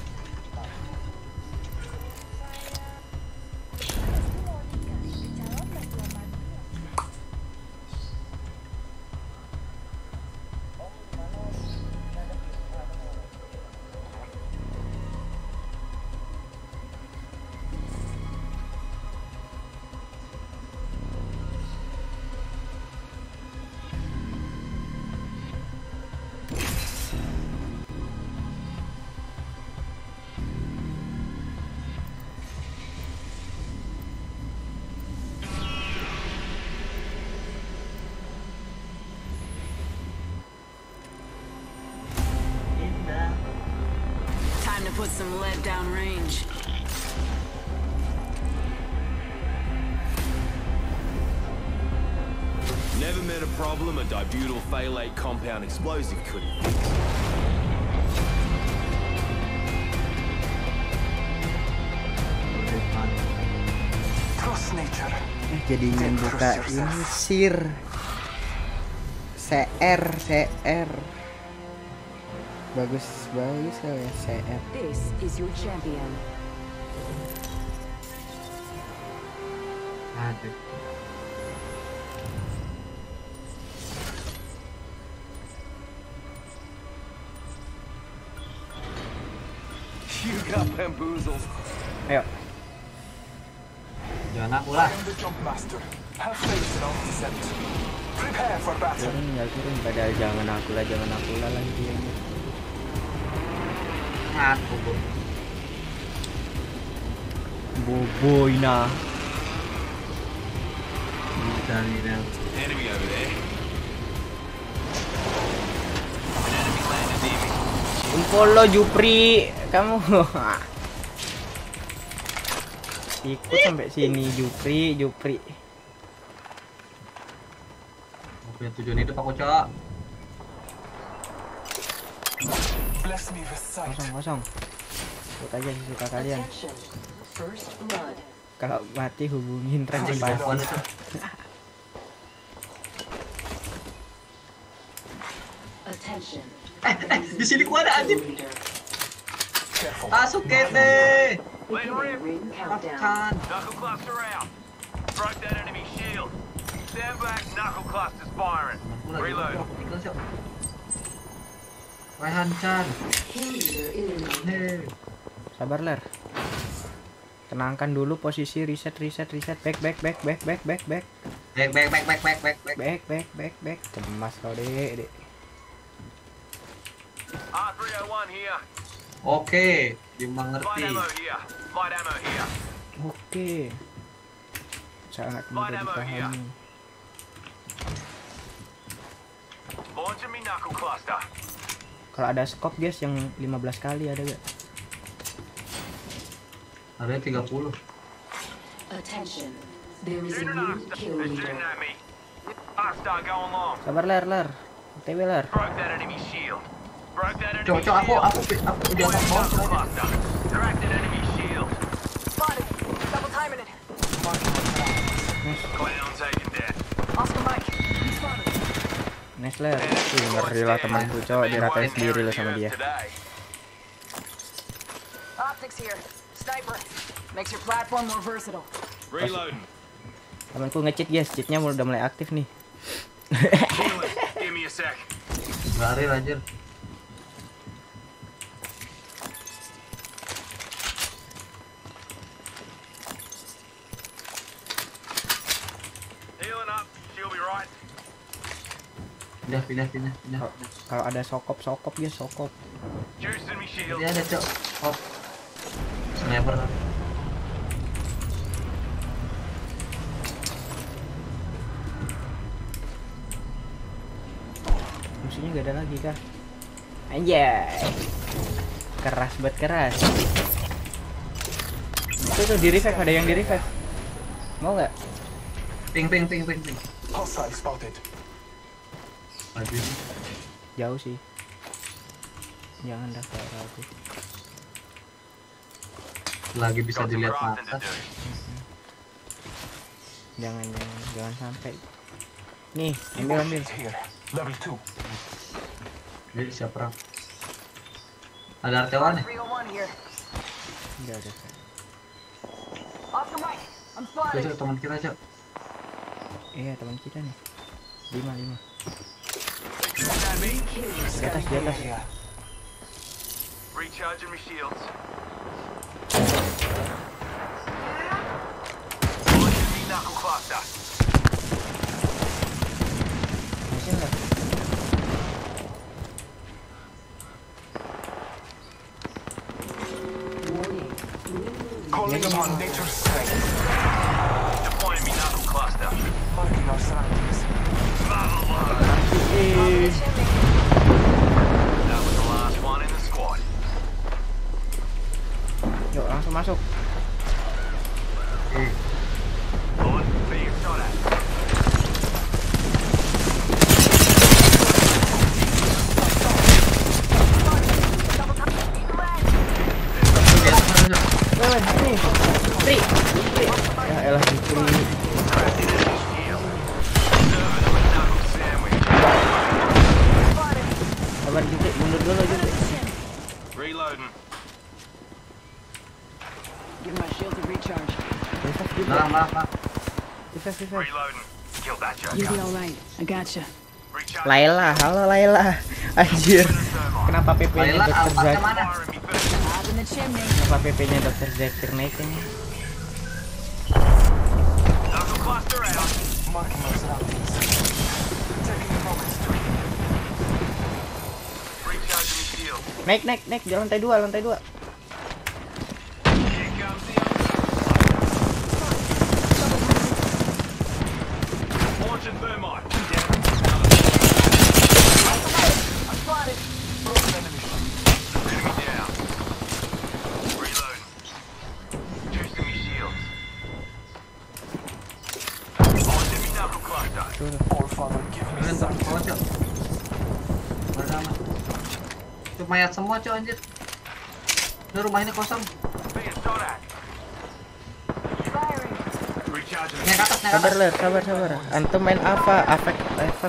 Time to put some lead down range. Never met a problem a dibutyl phthalate compound explosive couldn't fix. Trust nature. Eh, jadi membuka ini sir. C R, C R. Bagus, bagus ya C R. This is your champion. Aduh. You got bamboozled. Ayo. Jangan aku lah. I am the jump master. Have faith in our descent. Prepare for battle. Turun, tinggal turun. Padahal jangan aku lah, jangan aku lah lagi dia. Aku pun. Boboy nah. Bisa nih dan. Enemy over there. Follow Jupri, kamu ikut sampai sini Jupri, Jupri. Punya tujuan hidup aku, Cok. Bless me with sight. Kosong, kosong. Ikut aja suka kalian. First blood. Kalau mati hubungin rank pas. Attention. Di sini gua ada anjing. Careful. Masuk kete. Let rip. Ring countdown. Makan. Knuckle cluster out. Broke that enemy shield. Stand back. Knuckle cluster's firing. Reload. Tinggal siap. Wah, Hancan. Leader eliminated. Hei. Sabar ler. Tenangkan dulu posisi, reset, reset, reset. Back, back, back, back, back, back, back. Back back back back back back back. Back, back, back, back. Cemas kau dek, dek. R three oh one here. Oke, Light dimengerti. ammo here. Light ammo here. Oke. Sangat mudah dipahami. Launching me knuckle cluster. Kalau ada scope guys yang lima belas kali ada gak? Ada tiga puluh. Attention. There is a Shooting new Asta. kill They're leader. shooting at me. Asta, going long. Sabar ler, ler. T W ler. Broke that enemy shield. Broke that enemy Cok, cok, aku shield. aku aku di atas bawah. Knuckle Cok. cluster. Cracked an enemy shield. Spotted. Double timing it. Clown taken down. Oscar Mike. You spotted. Nice ler. Ih, ngeri lah temanku cowok, diratain sendiri loh sama dia. Optics here. Sniper. Makes your platform more versatile. Reloading. Temanku nge-cheat guys, cheatnya udah mulai aktif nih. Healing. Give me a sec. Lari anjir. Healing up. She'll be right. Pindah pindah pindah pindah. Kalau- Kalau ada sokop, sokop guys, sokop. Juicing me shield. Ini ada, Cok. Oh. Sniper. Musuhnya gak ada lagi kah? Anjay. Keras buat keras. Itu tuh di revive, ada yang di revive. Mau nggak? Ping ping ping ping ping. Hostile spotted. Aduh. Jauh sih. Jangan dah kayak aku. Lagi bisa Got some dilihat grafting mata. to do. Jangan, jangan, jangan sampai. Nih, ambil ambil. Here. Level two. Jadi siapa perang? Ada R T one nih. three oh one here. Udah udah. Off the mic. I'm Tuh, spotted. Cok, teman kita, Cok. Iya teman kita nih. Lima lima. Stand me. Di atas di atas. Recharging my shields. Launching me knuckle cluster. Masih enggak? Calling upon nature's strength. Deploying me knuckle cluster. Marking our surroundings. Eh, That was the last one in the squad. yuk langsung masuk. Eh, Lord, being shot at. di atas mana, Cok? Lewat sini. Pri. Pri. Ya elah gitu. Crafting enemy shield. Serving them a knuckle sandwich. Sabar Juti, mundur dulu Juti. Reloading. Give my shield to recharge. Defense Juti. Malah, malah, malah. Defense defense. Reloading. Kill that You'll be joker. alright. I gotcha. Recharging. Laila, halo Laila. Anjir. Kenapa P P-nya Laila, dokter Alphardnya Zakir? mana? Firing me first. Up in the chimney. Kenapa P P-nya dokter Zakir naiknya? Knuckle cluster out. Marking our surroundings. Taking a moment to heal. Recharging my shield. Naik naik naik di lantai dua lantai dua. Here comes the launching thermite. Enemy down. Reloading. Juicing me shields. Launching me knuckle cluster. All Father, give me Kalian sight. turun bawah, Cok. Bodo amat. Itu mayat semua, Cok, anjir. Ini rumah ini kosong. Being shot at. Recharging me. Naik ke atas, naik ke Sabar atas. Ler, sabar sabar. Antum main apa? Afek Eleven.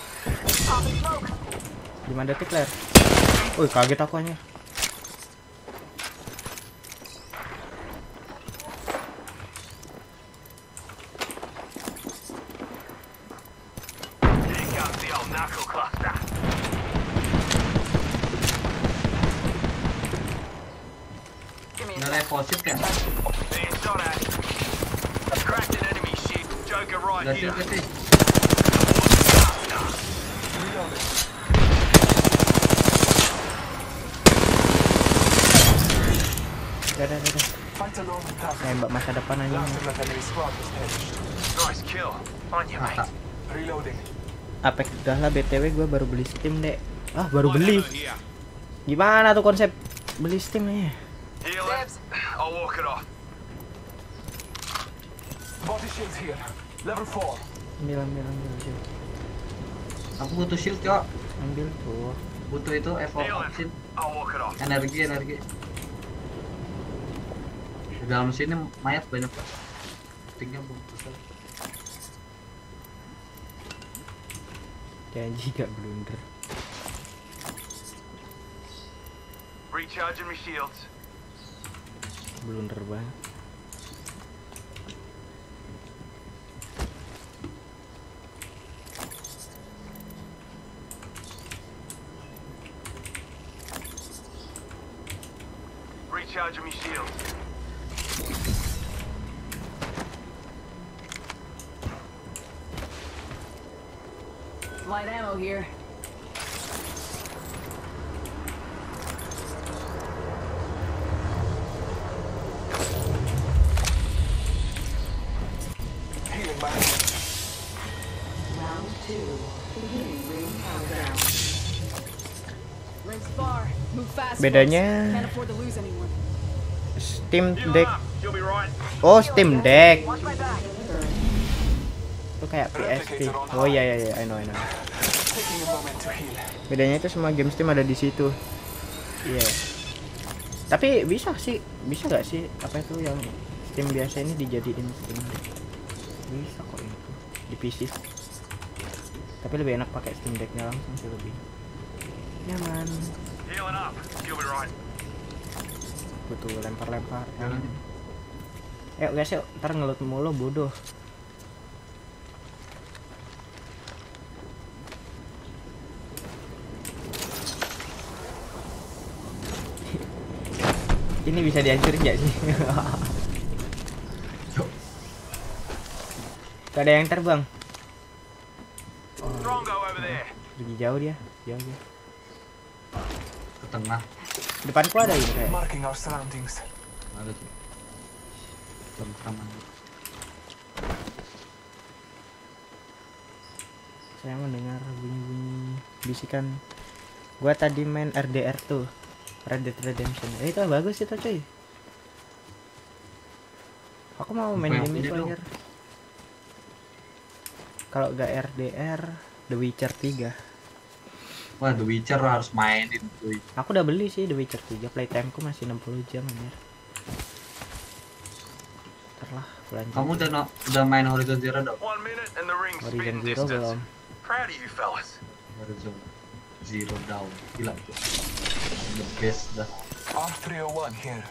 lima detik Ler. Wih kaget aku aja. Here comes the old knuckle cluster. Udah level shift ya? Being shot at. Cracked an enemy shield. Joker right Udah here. shift sih. Dadah dadah. Fight alone and pass. Nembak masa depan aja. After that enemy squad is perished. Nice kill. On you, mate. Mantap. Reloading. Apek udah lah B T W gue baru beli Steam dek. Ah baru Light beli. ammo here. Gimana tuh konsep beli Steam aja? Heal it. I'll walk it off. Body shields here. Level four. Ambil ambil ambil ambil. Aku butuh shield, Cok. Ambil tuh. Butuh itu evo Heal opsin. it. I'll walk it off. Energi, energi. Di dalam sini mayat banyak, Pak. Tinggal belum selesai. Janji gak blunder. Recharging my shields. Blunder banget. Recharging my shields. Light ammo here. Healing my hand. Rings far. Move fast. Bedanya- folks. Can't afford to lose anyone. Steam Heal Deck. up. You'll be right. Oh Steam Deck. Watch my back. Itu kayak P S P. Oh iya iya iya, I know I know. Taking a moment to heal. Bedanya itu semua game Steam ada di situ. Iya. Tapi bisa sih, bisa gak sih apa itu yang Steam biasa ini dijadiin Steam Deck? Bisa kok itu di P C. Tapi lebih enak pakai Steam Decknya langsung sih lebih nyaman. Healing up. You'll be right. Butuh lempar-lempar. Ayo guys, yuk. Ntar ngelut mulu bodoh. Ini bisa dihancurin gak sih? Gak ada yang terbang. Strongo over there. Pergi jauh dia, jauh dia. Ke tengah. Depanku ada ini kayak. Marking our surroundings. Ada tuh. Tentang. Saya mendengar bunyi-bunyi bisikan. Gua tadi main R D R tuh, Red Dead Redemption. Eh, itu bagus itu cuy. Aku mau main Apa yang game punya itu dong? akhir. Kalau gak R D R, The Witcher tiga. Wah, The Witcher harus mainin tuh. Aku udah beli sih The Witcher tiga, playtimeku masih enam puluh jam anjir. Ntar lah, lanjut. Kamu udah no, udah main Horizon Zero Dawn? One minute and the ring's Horizon spitting Zero distance. belum. Proud of you fellas. Horizon Zero Dawn. Gila tuh. The best dah. R three oh one here.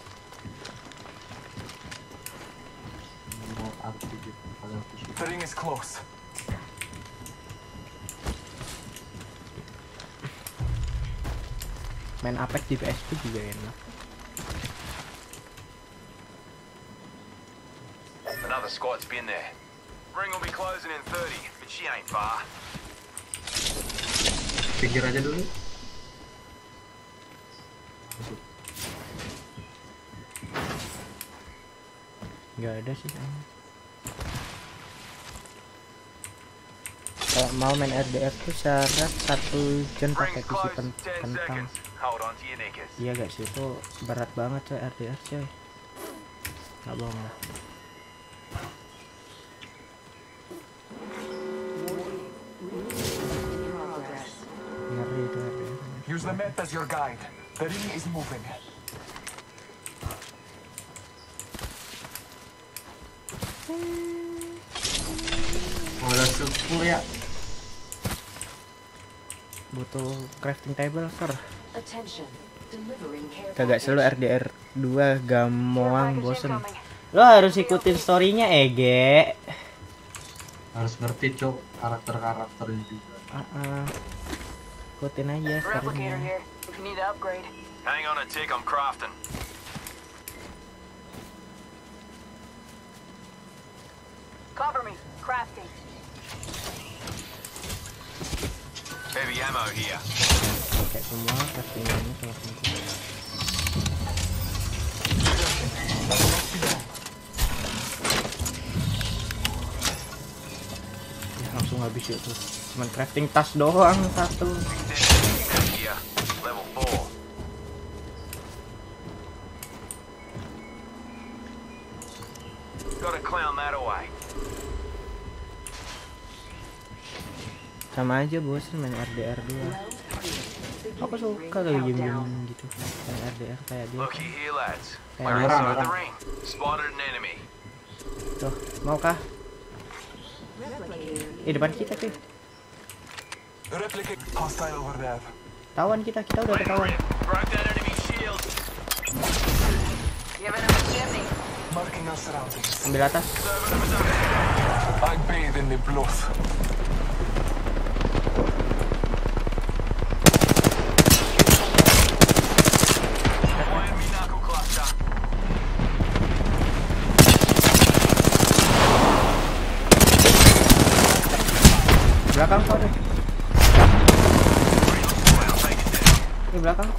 Mau aktif gitu. Kalian pusing. The ring is close. Main Apex di P S P juga enak. Another squad's been there. Ring will be closing in thirty, but she ain't far. Pikir aja dulu. Nggak ada sih. Kalau mau main R D R tuh syarat satu gen pakai Ring's P C close. pen Ten kentang. seconds. Hold on to your knickers. Iya guys, itu berat banget coy R D R coy. Nggak bohong lah. Ngeri itu R D R. Use the map as your guide. The ring is moving. Oh, udah sepuluh ya. Butuh crafting table sir. Attention. Delivering care Kagak selalu R D R dua gamoang Package bosen. incoming. Lo harus ikutin storynya Ege. Harus ngerti cok karakter-karakternya juga. Uh-uh. Ikutin aja Replicator storynya. here. If you need to upgrade. Hang on a tick, I'm crafting. Cover me. Crafting. Heavy ammo here. Pakai semua craftingannya kalau penting. Ya, langsung habis ya tuh. Cuman crafting tas doang satu. Here. Level four. Gotta clown that away. Sama aja bosan main R D R dua. Aku suka kayak game-game gitu. Main R D R kayak dia. Looky here, lads. Kayak We're orang, inside the orang. ring. Spotted an enemy. Tuh, mau kah? Eh depan kita cuy. Replicate. Hostile over there. Tawan kita, kita udah ketahuan. Broke that enemy shield. Giving him a chimney. Marking our surroundings. Ambil atas. I bathe in the blood. Enemy knuckle cluster. Belakang kau deh. Di belakangku.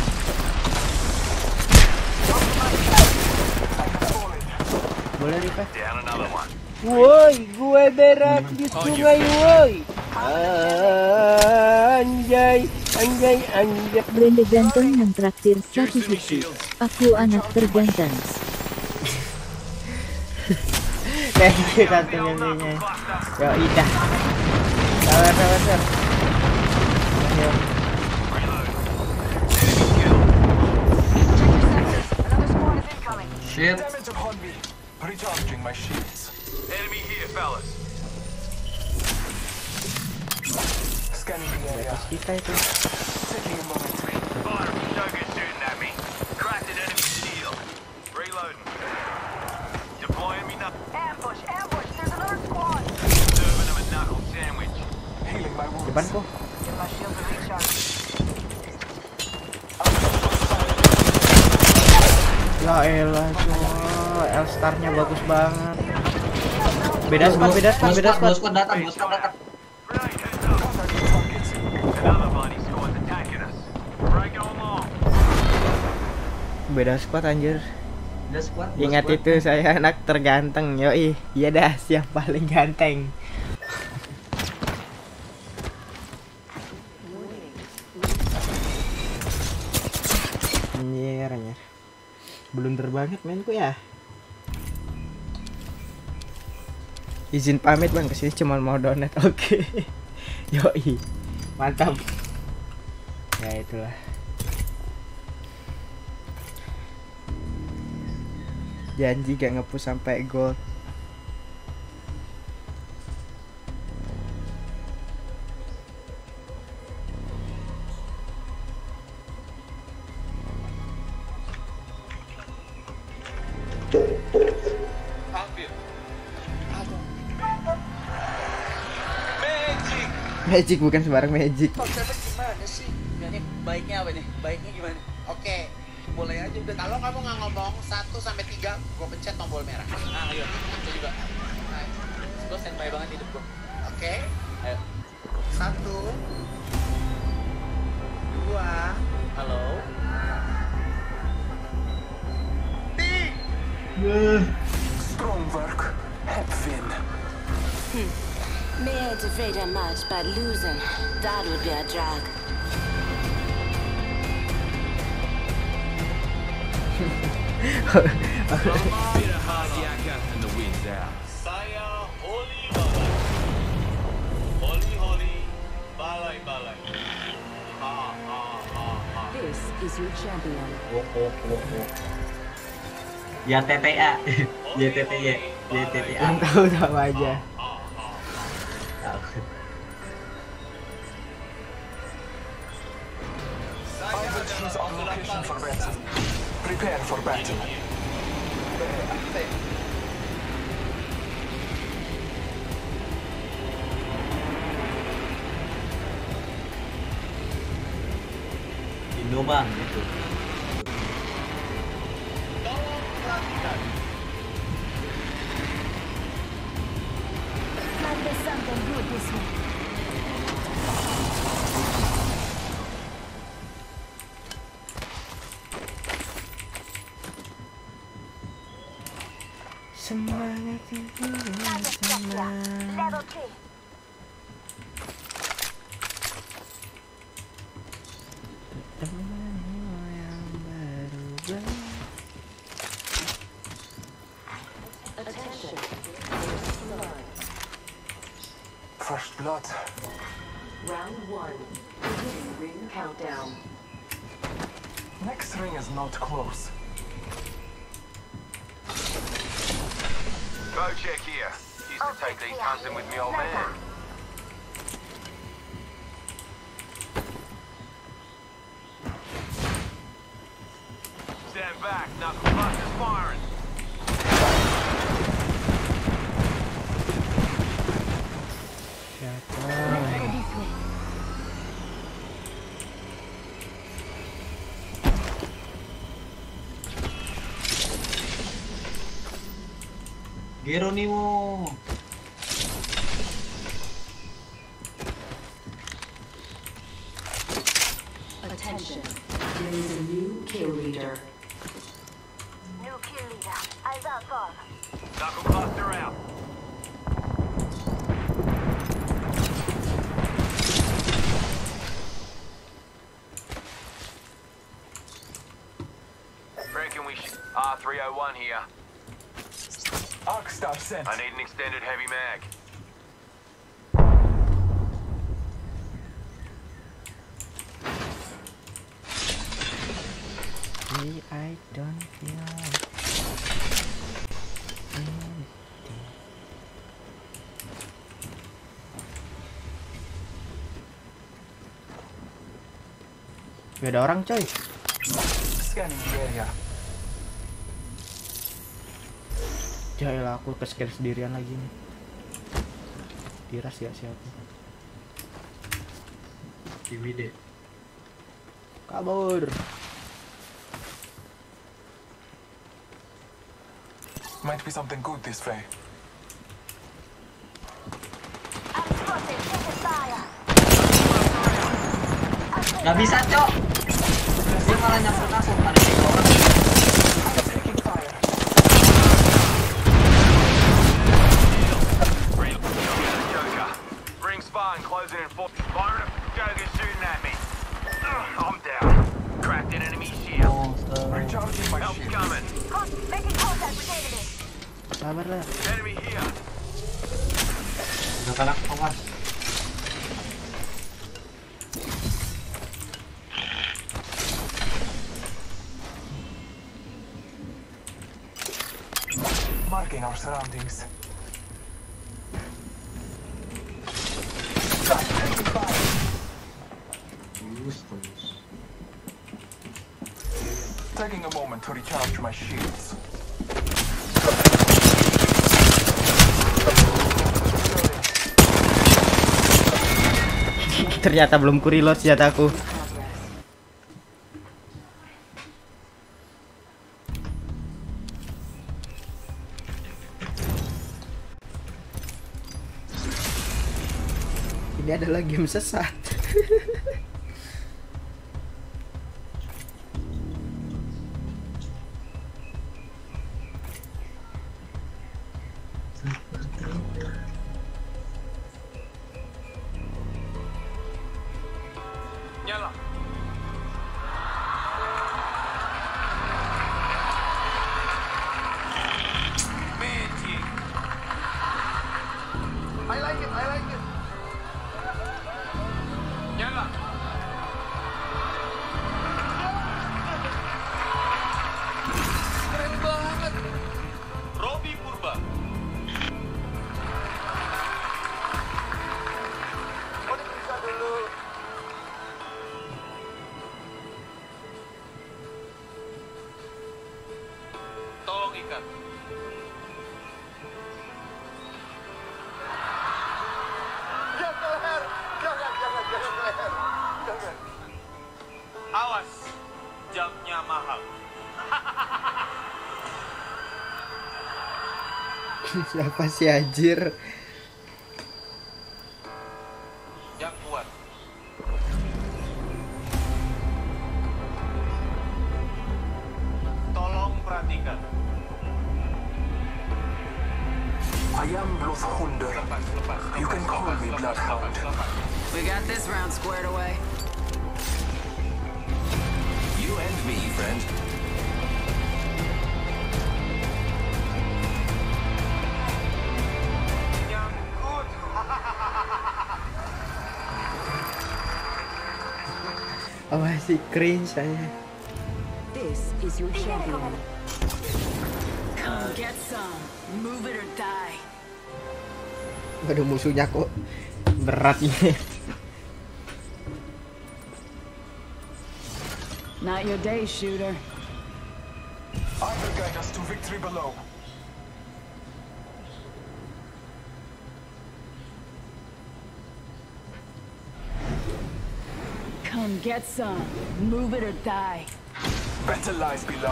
Boleh repair? Down another one. Woi, gue berak di sungai woi. Anjay, anjay, anjay. Brenda ganteng mentraktir satu sushi. Aku anak terganteng. Thank you satu mimpinya. Yo, Ida. Sabar, sabar, sabar. Ayo. Another squad is incoming. Shit. Damage upon me. Recharging my shields. Enemy here, fellas. Scanning the area. Kita itu. Taking a moment. Fire from Shogun shooting at me. Cracked an enemy shield. Reloading. Deploying me now. Ambush, ambush, there's another squad. Serving him a knuckle sandwich. Healing my wounds. Depanku. Give my shield a recharge. Ya elah, coy. L-Star-nya bagus banget. Beda squad, beda squad, beda squad. Dua squad datang, dua squad datang. Grenade heads up. Another bloody squad's attacking us. Break on long. Beda squad anjir. Dua squad. dua Ingat squad. itu, saya anak terganteng, yoi. Iya dah, siap paling ganteng. Anjir, anjir. Blunder banget mainku ya. Izin pamit bang, kesini cuma mau donat. Oke. Yoi, mantap. Ya itulah. Janji gak ngepush sampai gold. Magic bukan sembarang magic. Konsepnya gimana sih? Ini baiknya apa nih? Baiknya gimana? Oke, mulai aja udah. Kalau kamu nggak ngomong satu sampai tiga, gue pencet tombol merah. Nah, ayo, aku juga. Nah, gue standby banget hidup gue. Oke, ayo. Satu, dua, halo. Strong work. Hepfin. Me ain't afraid of much, but losing, that would be a drag. Bit of hard yakka and the wind's out. Saya holy balai. Holy holy balai balai. Ha ha ha ha. This is your champion. Oh, oh, oh, oh. Ya T T A. Ya T T Y. Ya T T A. Yang tahu sama aja. He's on location for battle. Prepare for battle. Indo bang gitu. Might be something good this way. Semangat bersama. Level three. Temanmu yang berubah. First blood. Round one. Beginning ring countdown. Next ring is not close. Go check here. Used to take these hunting with me old man. Stand back, knuckle busters firing. This way. Geronimo. Attention. There is a new kill leader. New kill leader. Eyes out for. Knuckle cluster out. Reckon we should. R three oh one here. Arcstar sent. I need an extended heavy mag. Me, I don't feel anything. Gak ada orang coy. Scanning the area. Jailah aku ke scan sendirian lagi nih. Diras ya siapa? Kimi deh. Kabur. Might be something good this way. I'm spotted. Taking fire. Gak bisa, Cok. Dia malah nyamper kasur ada tiga orang. Taking fire. Ring spine closing in four. Byron, Joker's shooting at me. I'm down. Cracked an enemy shield. Monster. Recharging my Help's shield. coming. Con- making contact with enemy. Sabar lah. Enemy here. Udah kalah, awas. Marking our surroundings. Terus, terus. Taking a moment to recharge my shields. Ternyata belum ku reload senjataku. Ini adalah game sesat. Nyala. Magic. I like it, I like it. Nyala. Keren banget. Robi Purba. Oh, diperiksa dulu. Tolong ikat. Jangan ke leher. Jangan, jangan, jangan ke leher. Jangan. Awas. Jamnya mahal. Siapa sih anjir? Yang kuat. Tolong perhatikan. I am Bloodhound. Lepas, lepas. You can call lepas, me lepas, Bloodhound. lepas, lepas. We got this round squared away. You and me, friend. Nyangkut. Oh masih cringe saya. This is your champion. Come get some. Move it or die. Waduh, musuhnya kok berat nih. Not your day, shooter. I will guide us to victory below. Come get some. Move it or die. Better lies below.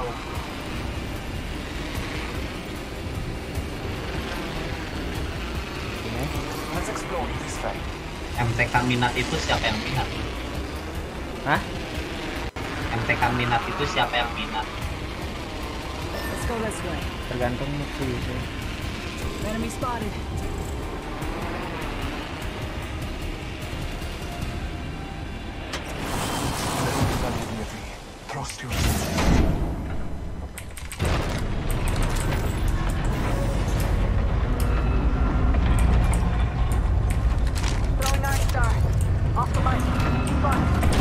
Let's explore this way. M T K minat itu siapa yang minat? Hah? M T K minat itu siapa yang minat? Let's go this way. Tergantung musuh sih. Enemy spotted. Trust yourself. Throwing Night Star. Off the mark. Spot.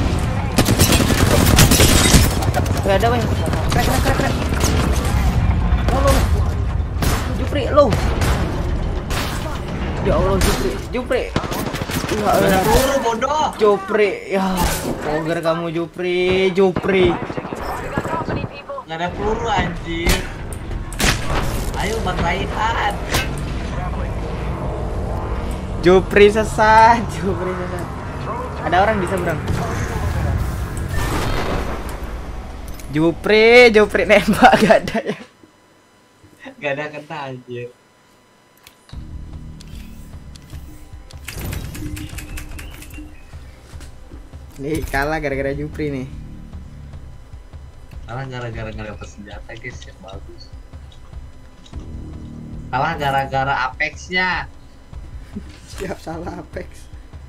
Gak ada weh. Krek krek krek krek. Lo lo. Jupri lo. Ya Allah Jupri, Jupri. Ya, Gak ada Allah. peluru bodoh. Jupri, ya, poger kamu Jupri, Jupri. Gak ada peluru anjir. Ayo berlaihan. Jupri sesat, Jupri sesat. Ada orang di seberang. Jupri, Jupri nembak gak ada ya. Gak ada kena anjir. Nih kalah gara-gara Jupri nih. Kalah gara-gara nggak dapet senjata guys yang bagus. Kalah gara-gara Apex-nya. Siap salah Apex.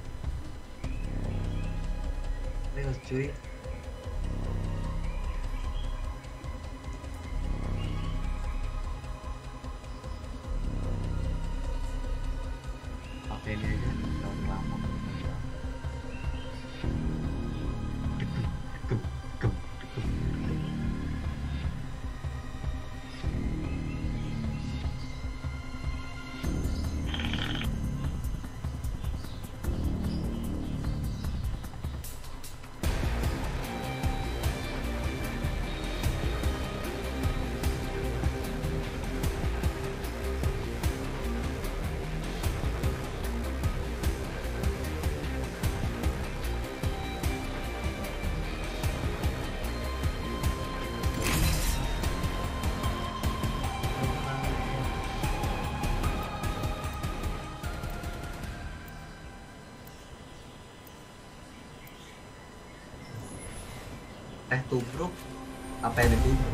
Ayo cuy. Pakai ini aja, jangan lama. Gem, gem, gem. Eh tubruk apa yang ditubruk?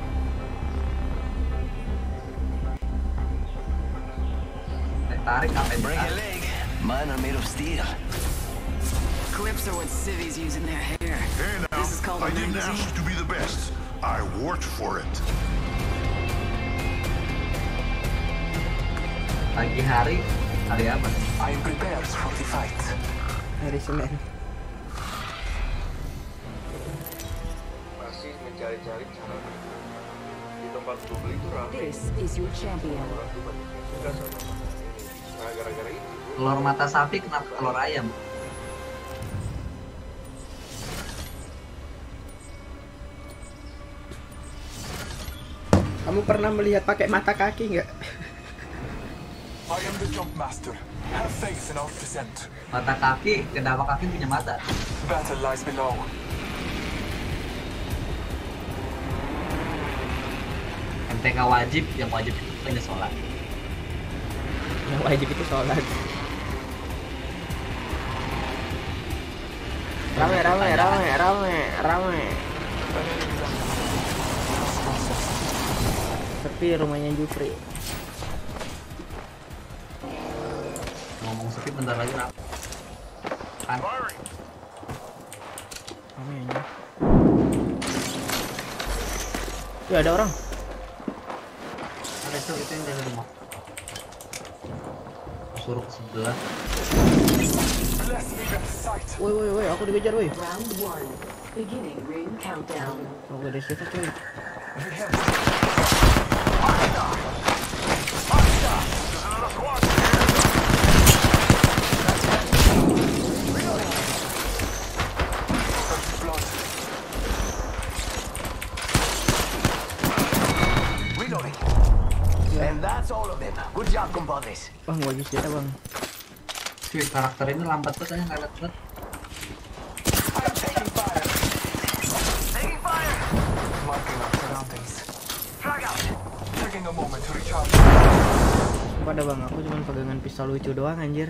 Eh tarik apa yang ditarik? Mine are made of steel. Clips are what civvies use in their hair. Hey now, This is called a I didn't magazine. ask to be the best. I worked for it. Pagi hari, hari apa? I am prepared for the fight. Hari Senin. Masih mencari-cari cara di tempat gue beli itu rame. This is your champion. Orang tuh banyak suka sama makanan ini. Nah gara-gara itu gue Telur mata sapi kenapa telur ayam? Kamu pernah melihat pakai mata kaki nggak? I am the jump master. Have faith in our descent. Mata kaki, kenapa kaki punya mata? Battle lies below. M T K wajib, yang wajib itu hanya sholat. Yang wajib itu sholat. Rame, rame, rame, rame, rame. Sepi rumahnya Jupri. Ngomong sepi bentar lagi rame. Kan? Rame aja. Ya ada orang. Ada itu itu yang dari rumah. Suruh ke sebelah. Woi woi woi, aku dikejar woi. Round one. Beginning ring countdown. Aku dari situ cuy. And that's all of them. Good job, compadres. Bang, bagus kita bang. Cuy, karakter ini lambat banget, kan lambat banget. Taking fire. Taking fire. Marking our surroundings. Frag out. Taking a moment to recharge. Pada bang, aku cuma pegangan pistol lucu doang anjir.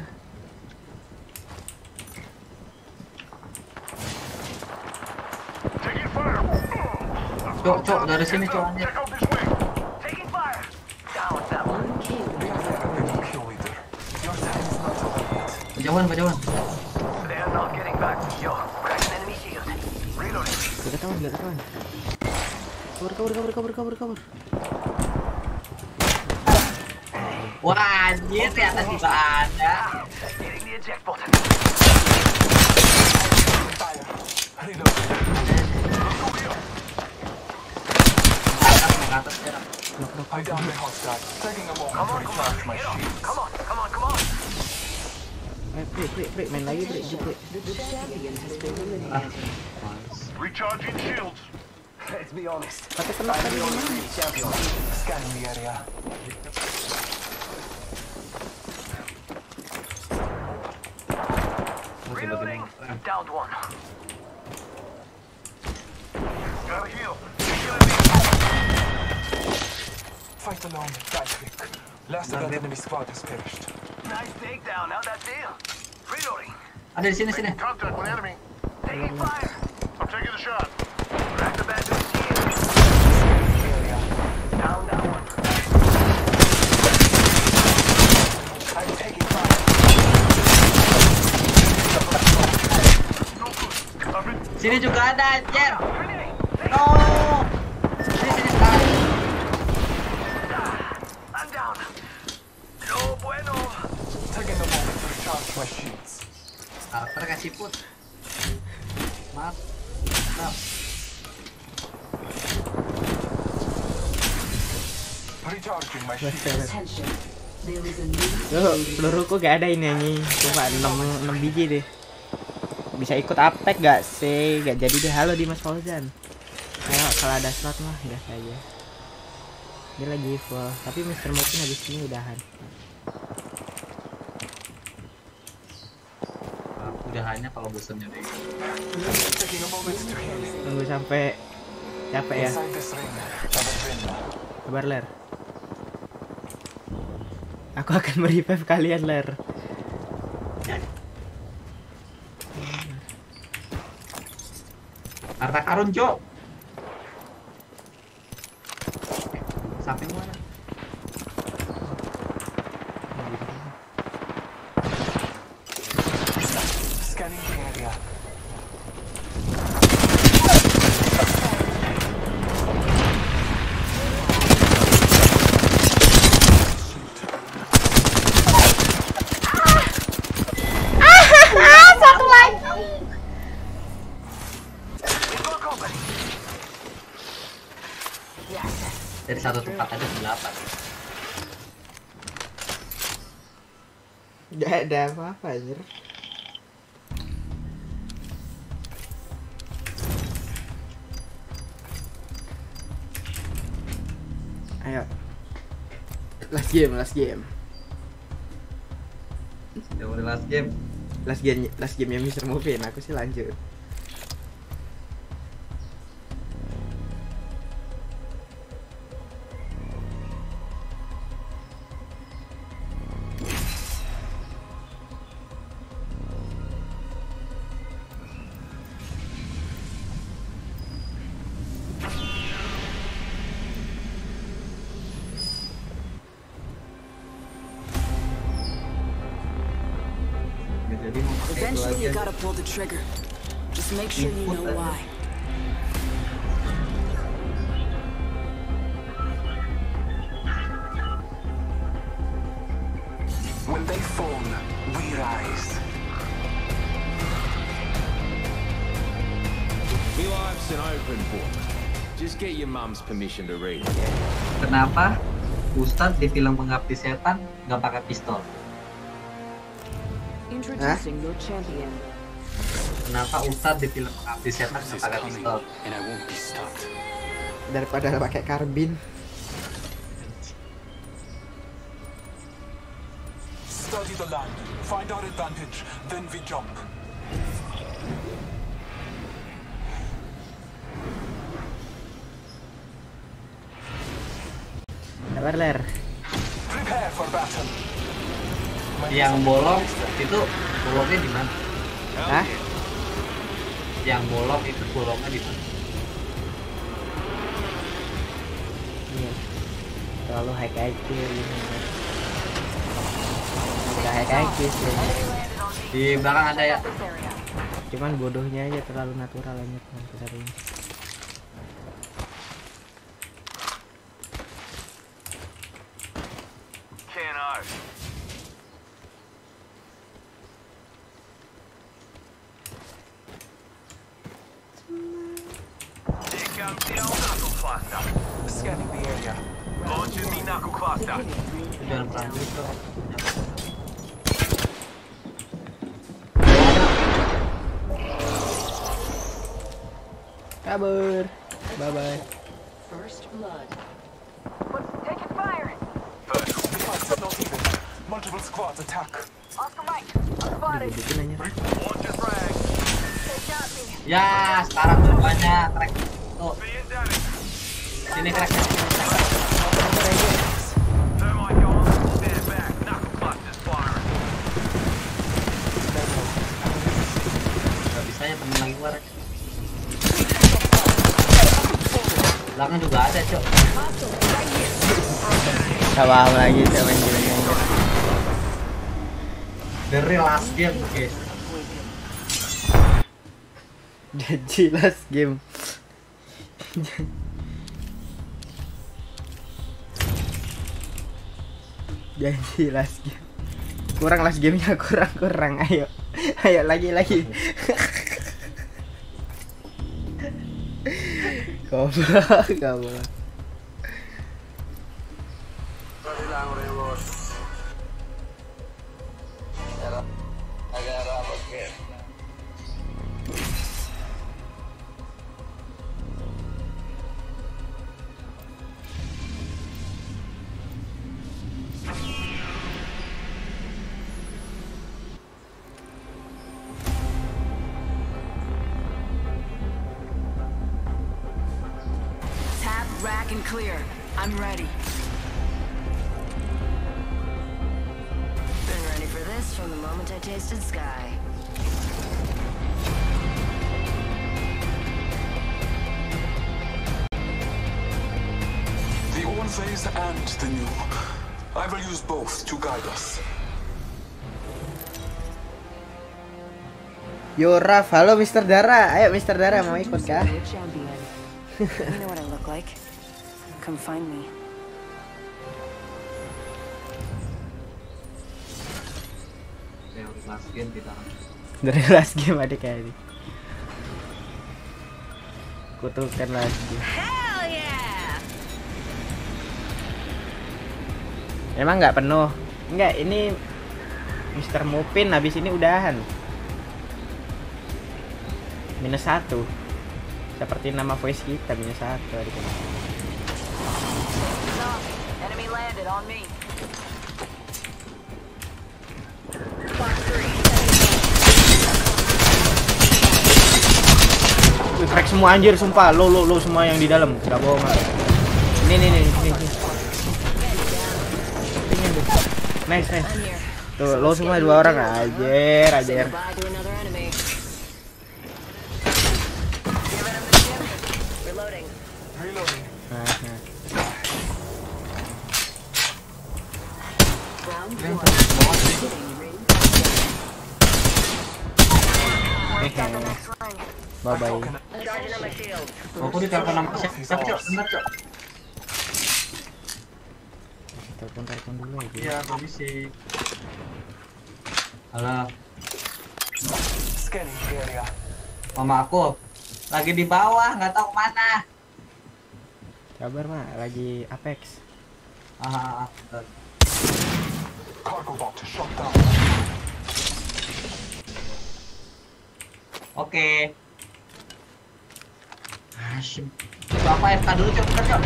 Cok, cok, dari sini cok anjir. Taking fire. Down that one. We are never going to kill leader. Your time is not over yet. Kejauhan, kejauhan. They are not getting back. Yo, crack an enemy shield. Reloading. Gak ketahuan, gak ketahuan. Kabur, kabur, kabur, kabur, kabur, kabur. Wah, anjir, di atas juga ada. Hitting the eject button. Fire. Reloading. Ke atas sekarang. I downed the hostile. Taking a moment to recharge my shields. Come on, come on, come on. Eh, Pri, Pri, Pri, main lagi, Pri, Pri. Ah, Recharging shields. Let's be honest. Pakai penok tadi gimana? Champion. Scanning the area. Reloading. Downed one. Gotta heal. Fight alone, die quick. Last of that enemy squad has perished. Nice takedown. How that feel? Reloading. Ada di sini sini. Contact with enemy. Taking fire. I'm taking the shot. Crack the bad news here. Area. Down that one. I'm taking fire. Sini juga ada, anjir. No. Sini sini sekali. I'm down. No bueno. Taking a moment to recharge my shields. Harper kasih put. Maaf. Maaf. Recharging my shields. Attention. There is a new Loh, peluruku gak ada ini anjing. Cuma enam biji deh. Bisa ikut apek gak sih? Gak jadi deh. Halo Dimas Fauzan. Ayo kalau ada slot mah gas aja. Dia lagi full. Tapi mister Mungkin habis ini udahan. Udahannya kalau bosannya deh. Taking a moment to heal. Tunggu sampai capek ya. Inside this ring, double win. Sabar Ler. Aku akan merevive kalian Ler. Harta karun, Cok. Samping mana? Scanning the area. Satu lagi. Dari satu tempat ada delapan. Gak ada apa-apa anjir. Ayo. Last game, last game. Ya udah last game. Last game, last game yang mister Movin. Aku sih lanjut. Eventually you gotta pull the trigger. Just make sure you know why. When they fall, we rise. My life's an open book. Just get your mum's permission to read it. Kenapa Ustadz di film Pengabdi Setan nggak pakai pistol? Introducing your champion. Kenapa Ustadz di film Pengabdi Setan nggak pakai pistol? Daripada pakai karbin. Study the land, find our advantage, then we jump. Sabar Ler. Prepare for battle. Yang bolong itu bolongnya di mana? Hah? Yang bolong itu bolongnya di mana? Iya. Terlalu high I Q ini. Udah high I Q sih. Di belakang ada ya. Cuman bodohnya aja terlalu natural aja teman-teman. Scanning the area. Launching the knuckle cluster. Jangan perang dulu. Kabur. Bye bye. First blood. What's taking fire? The fights are not even. Multiple squads attack. Oscar Mike, spotted. Bikin aja. Launch your frag. They got me. Ya, sekarang rupanya crack. Tuh, Being damaged. sini cracknya. Thermite gone. Stand back. Knuckle clusters firing. Gak bisanya temen lagi keluar. Belakang juga ada, Cok. Sama lagi sama gilanya. The real last game, guys. Jadi last game. Jadi last game. Kurang last gamenya, kurang kurang. Ayo, ayo lagi lagi. Goblok, goblok. Tap, rack, and clear. I'm ready. Been ready for this from the moment I tasted Sky. The old phase and the new. I will use both to guide us. Yo Raf, halo Mister Dara. Ayo Mister Dara mau ikut kah? Your champion. You know what I look like. Come find me. Ya, last game kita. Dari last game adik kayak ini. Kutukan last game. Hell yeah! Emang nggak penuh? Enggak, ini Mister Mupin habis ini udahan. Minus satu. Seperti nama voice kita minus satu adik. Enemy landed on me. Wih, crack semua anjir sumpah. Lo lo lo semua yang di dalam. Enggak bohong. Ini nih nih nih. nih. Nice nice. Tuh lo semua dua orang anjir anjir. Bye to another enemy. Reloading. Reloading. Nah, nah. Round Ini yang one. banget sih. Bye bye. Charging on my shield. Oh, aku ditelepon sama siapa, Cok? Bentar, Cok. Telepon telepon dulu aja. Iya, permisi. Halo, Scanning the area. mama aku lagi di bawah, nggak tahu kemana. Kabar mah lagi Apex. Ah, bentar. Cargo bot shot down. Oke. Asyik. Coba apa F K dulu, Cok? Bentar, Cok.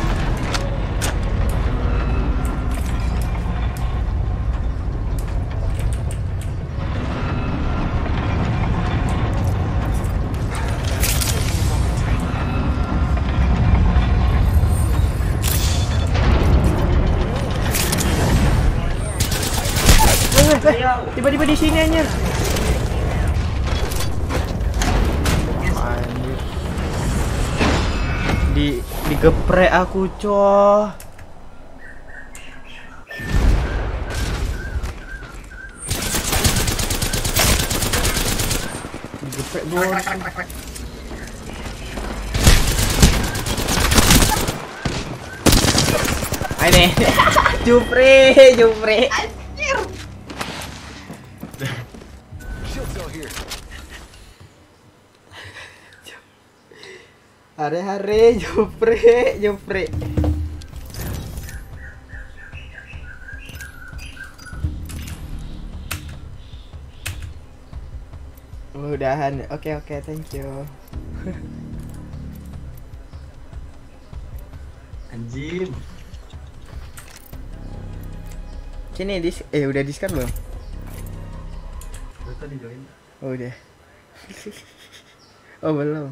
Tiba-tiba di sini anjir. Anjir. Di digeprek aku, coy. Digeprek, bos. Crack, crack, crack, crack. Ayo nih. Jupre, Jupre. Shield cell here. Hare-hare, Jupre, Jupre. Udahan. Oke, oke, thank you. Anjir. Sini dis eh udah diskan belum? Udah tadi join. Oh udah. Oh belum.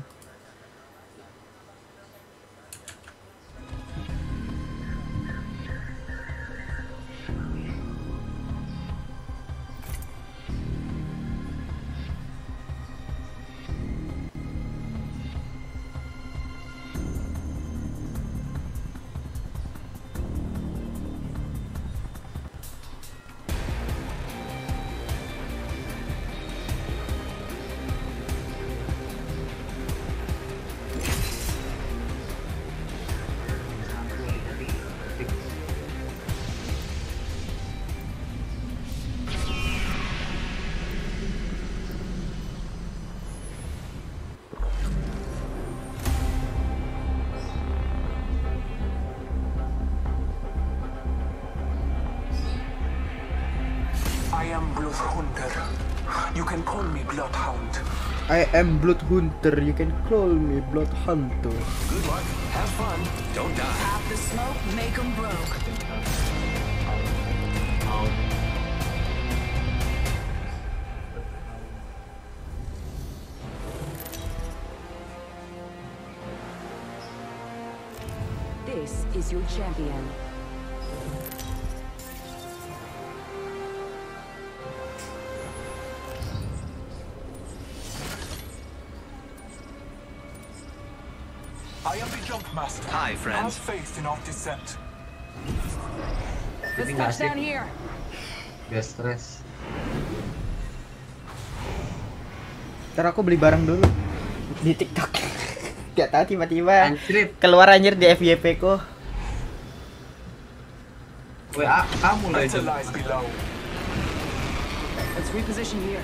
I am Blood Hunter. You can call me Bloodhound. I am Blood Hunter. You can call me Blood Hunter. Good luck. Have fun. Don't die. Have the smoke, make them broke. This is your champion. I am the jump master. Hi, friends. Have faith in our descent. Let's touch down here. Gak stres. Ntar aku beli barang dulu di TikTok. Gak tahu tiba-tiba Anjir. keluar anjir di F Y P ku. W A kamu lah itu. Better lies below. Let's reposition here.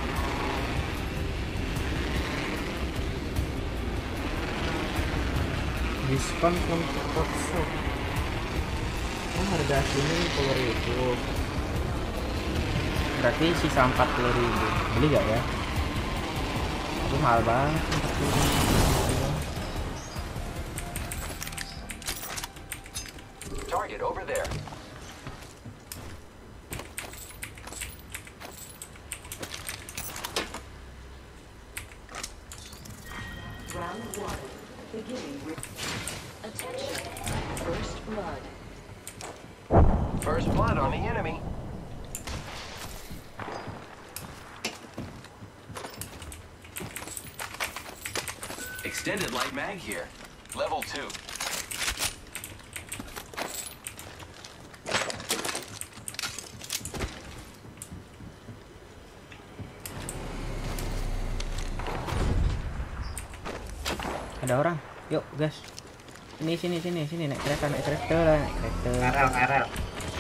Diskon untuk workshop. Oh, harga aslinya sepuluh ribu. Berarti sisa empat puluh ribu. Beli gak ya? Itu mahal banget. Target over there. Round one. Beginning with attention. First blood. First blood on the enemy. Extended light mag here. Level two. Ada orang. Yuk, gas. Sini sini sini sini naik kereta naik kereta lah, naik kereta. K R L, K R L.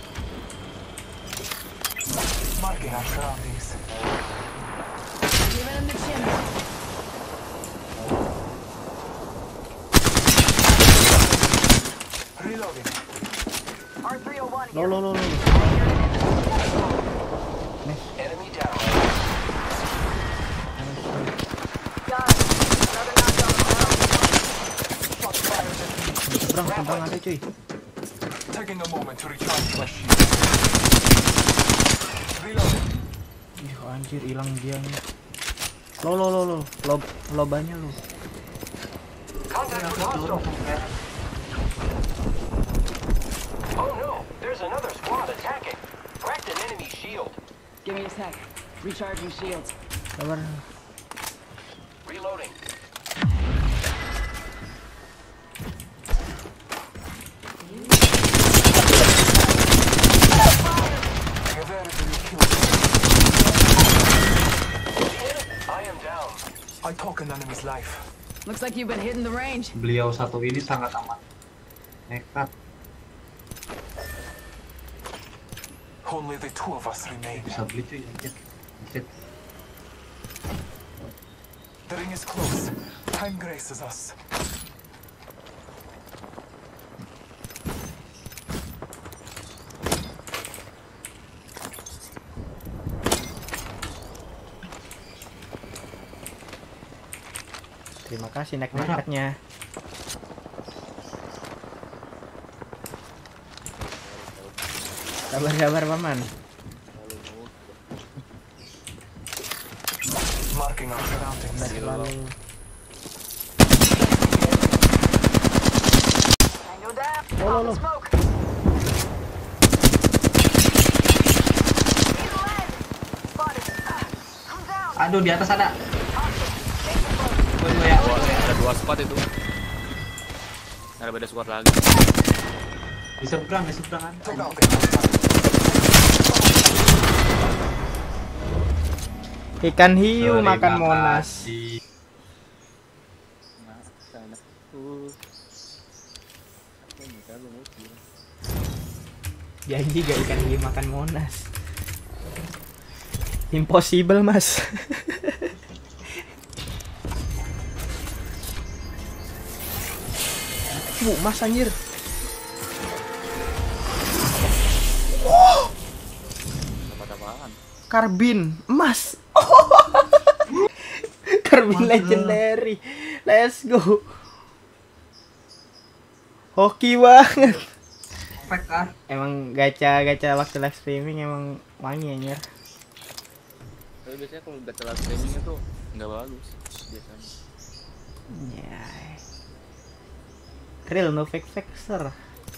Marking our surroundings. Give him the chin. Reloading. R three oh one Lo lo lo lo. Enemy down. Guys, another knockdown. Seberang seberang ada cuy. Taking a moment to recharge my shield. Reloading. Ih anjir hilang dia nih. Lo lo lo lo lo lobanya lo. Contact with hostile. Oh no, there's another squad attacking. Cracked an enemy shield. Give me a sec. Recharging shields. Sabar. Reloading. I am down. I took an enemy's life. Looks like you've been hitting the range. Beliau satu ini sangat aman. Nekat. Only the two of us remain. Bisa beli cuy. Anjir. Anjir. The ring is close. Time graces us. Terima kasih naik naiknya. Sabar-sabar paman. Marking our surroundings. Selalu. Oh, lo, lo. Aduh, di atas ada. Oh, ya. Dua, ada dua squad itu. Ada beda squad lagi. Di seberang, di seberang ada. Ikan hiu Sorry, makan makasih. Monas. Janji gak ikan hiu makan Monas. Impossible mas. Bu mas anjir. Dapat-apaan? Karbin emas. Karbin legendary. Let's go. Hoki banget. Perfect kan? Emang gacha-gacha waktu live streaming emang wangi anjir. Tapi biasanya kalau gacha live streaming itu nggak bagus biasanya. Ya. Real no fake faker.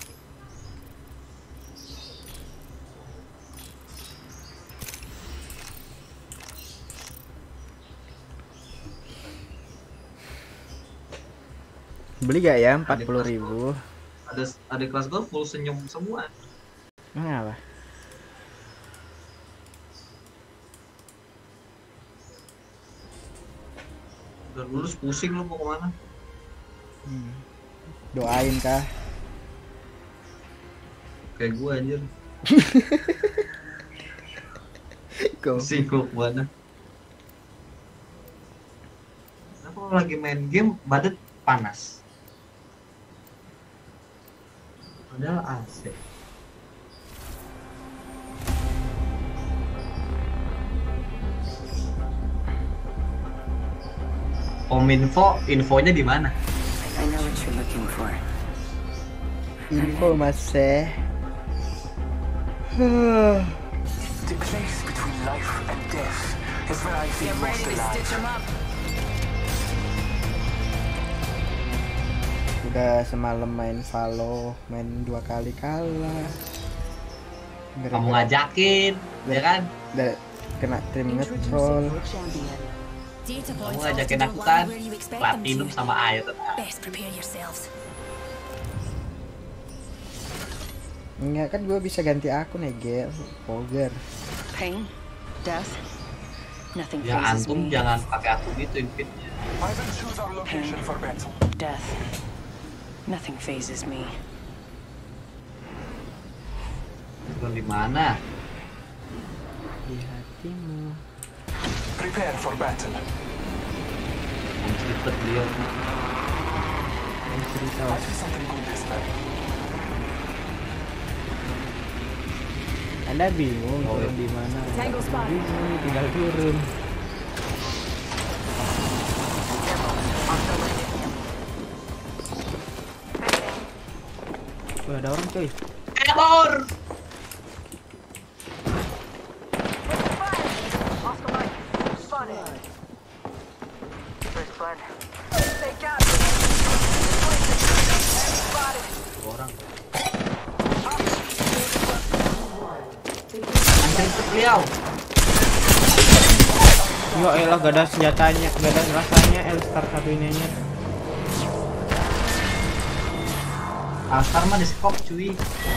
Beli gak ya empat puluh ribu? Ada ada kelas gue full senyum semua. Kenapa? Udah lulus pusing lu mau kemana? Hmm. Doain kah? Kayak gue anjir. Go. Pusing gue kemana? Kenapa kalau lagi main game badan panas? Padahal A C. Kominfo, infonya di mana? I know what you're looking for. Info mas eh. The place between life and death is where I feel most alive. Udah semalam main Valo, main dua kali kalah. Kamu ngajakin, ya kan? Udah kena tim nge-troll. Kamu ngajakin aku kan? Platinum sama air. Best prepare yourselves. Enggak kan gue bisa ganti akun ya, Gel. Poger. Pain, death, nothing Ya phases antum me. jangan pakai aku gitu infinnya. I will choose our location for battle. Death, nothing phases me. Itu di mana? Di hatimu. Prepare for battle. Cepet dia. Cerita I see something good this time. Anda bingung Oh, turun di mana? Tango spot. Bingung, tinggal turun. Wah, ada orang coy. Error. Orang. Anjir beliau. Yo elah gak ada senjatanya, gak ada rasanya L-Star satu ininya. Alstar mah di scope cuy.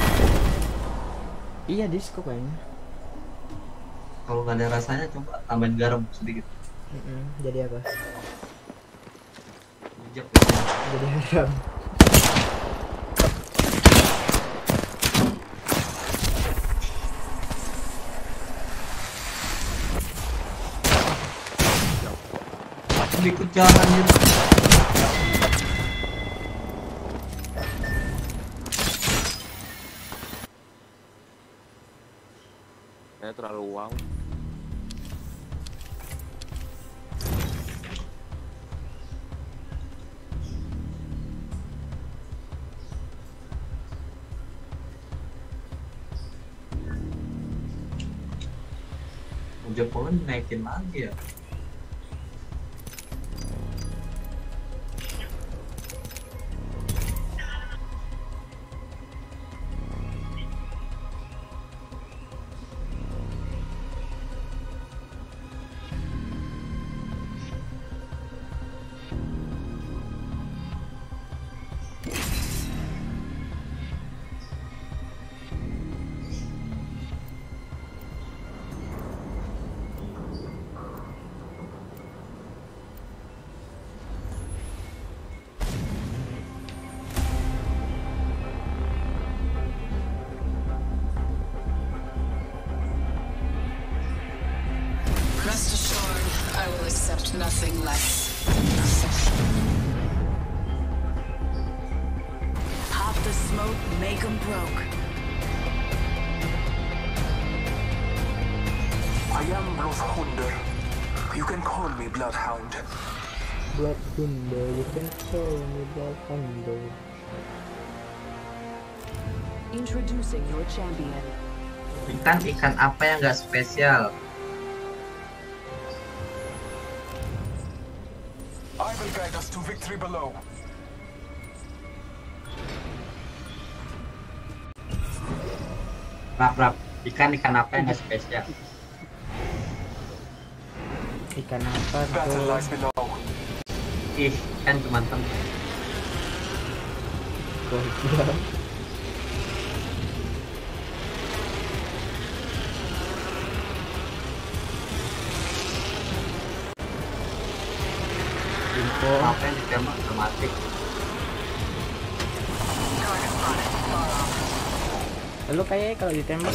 Iya disco kayaknya. Kalau nggak ada rasanya coba tambahin garam sedikit. Mm-mm, jadi apa? Bijak. Jadi haram. Ikut jalan anjir. Saya terlalu wow. Ujian Poland naikin lagi ya. Rest assured, I will accept nothing less than nothing. Pop the smoke, make 'em broke. I am Bloodhunder. You can call me Bloodhound. Bloodhunder, you can call me Bloodhunder. Introducing your champion. Ikan ikan apa yang nggak spesial? I will guide us to victory below. Rap rap. Ikan ikan apa yang nggak spesial? Ikan apa Battle tuh? lies below. Ih, kan teman-teman. Info. Apa yang ditembak otomatis? Lu kayaknya kalau ditembak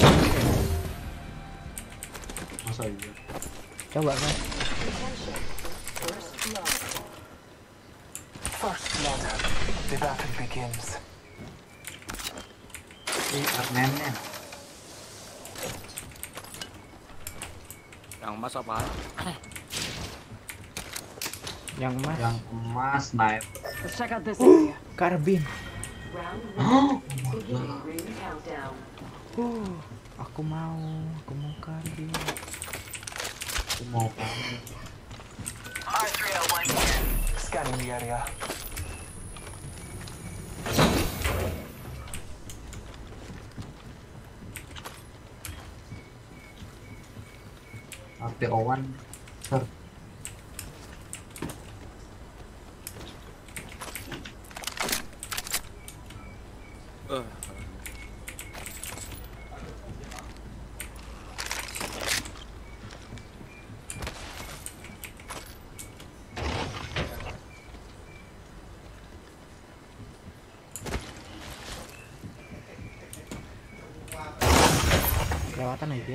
Masa iya? coba kan. First blood. The battle begins. Ih, armennya. Yang emas apa? Yang emas. Yang emas sniper. Let's check out this area. Karbin. Round Oh, beginning ring countdown. Uh, aku mau, aku mau karbin. aku mau kamu. R three oh one here. Scanning the area. R T O one, sir. Uh. Kelewatan aja.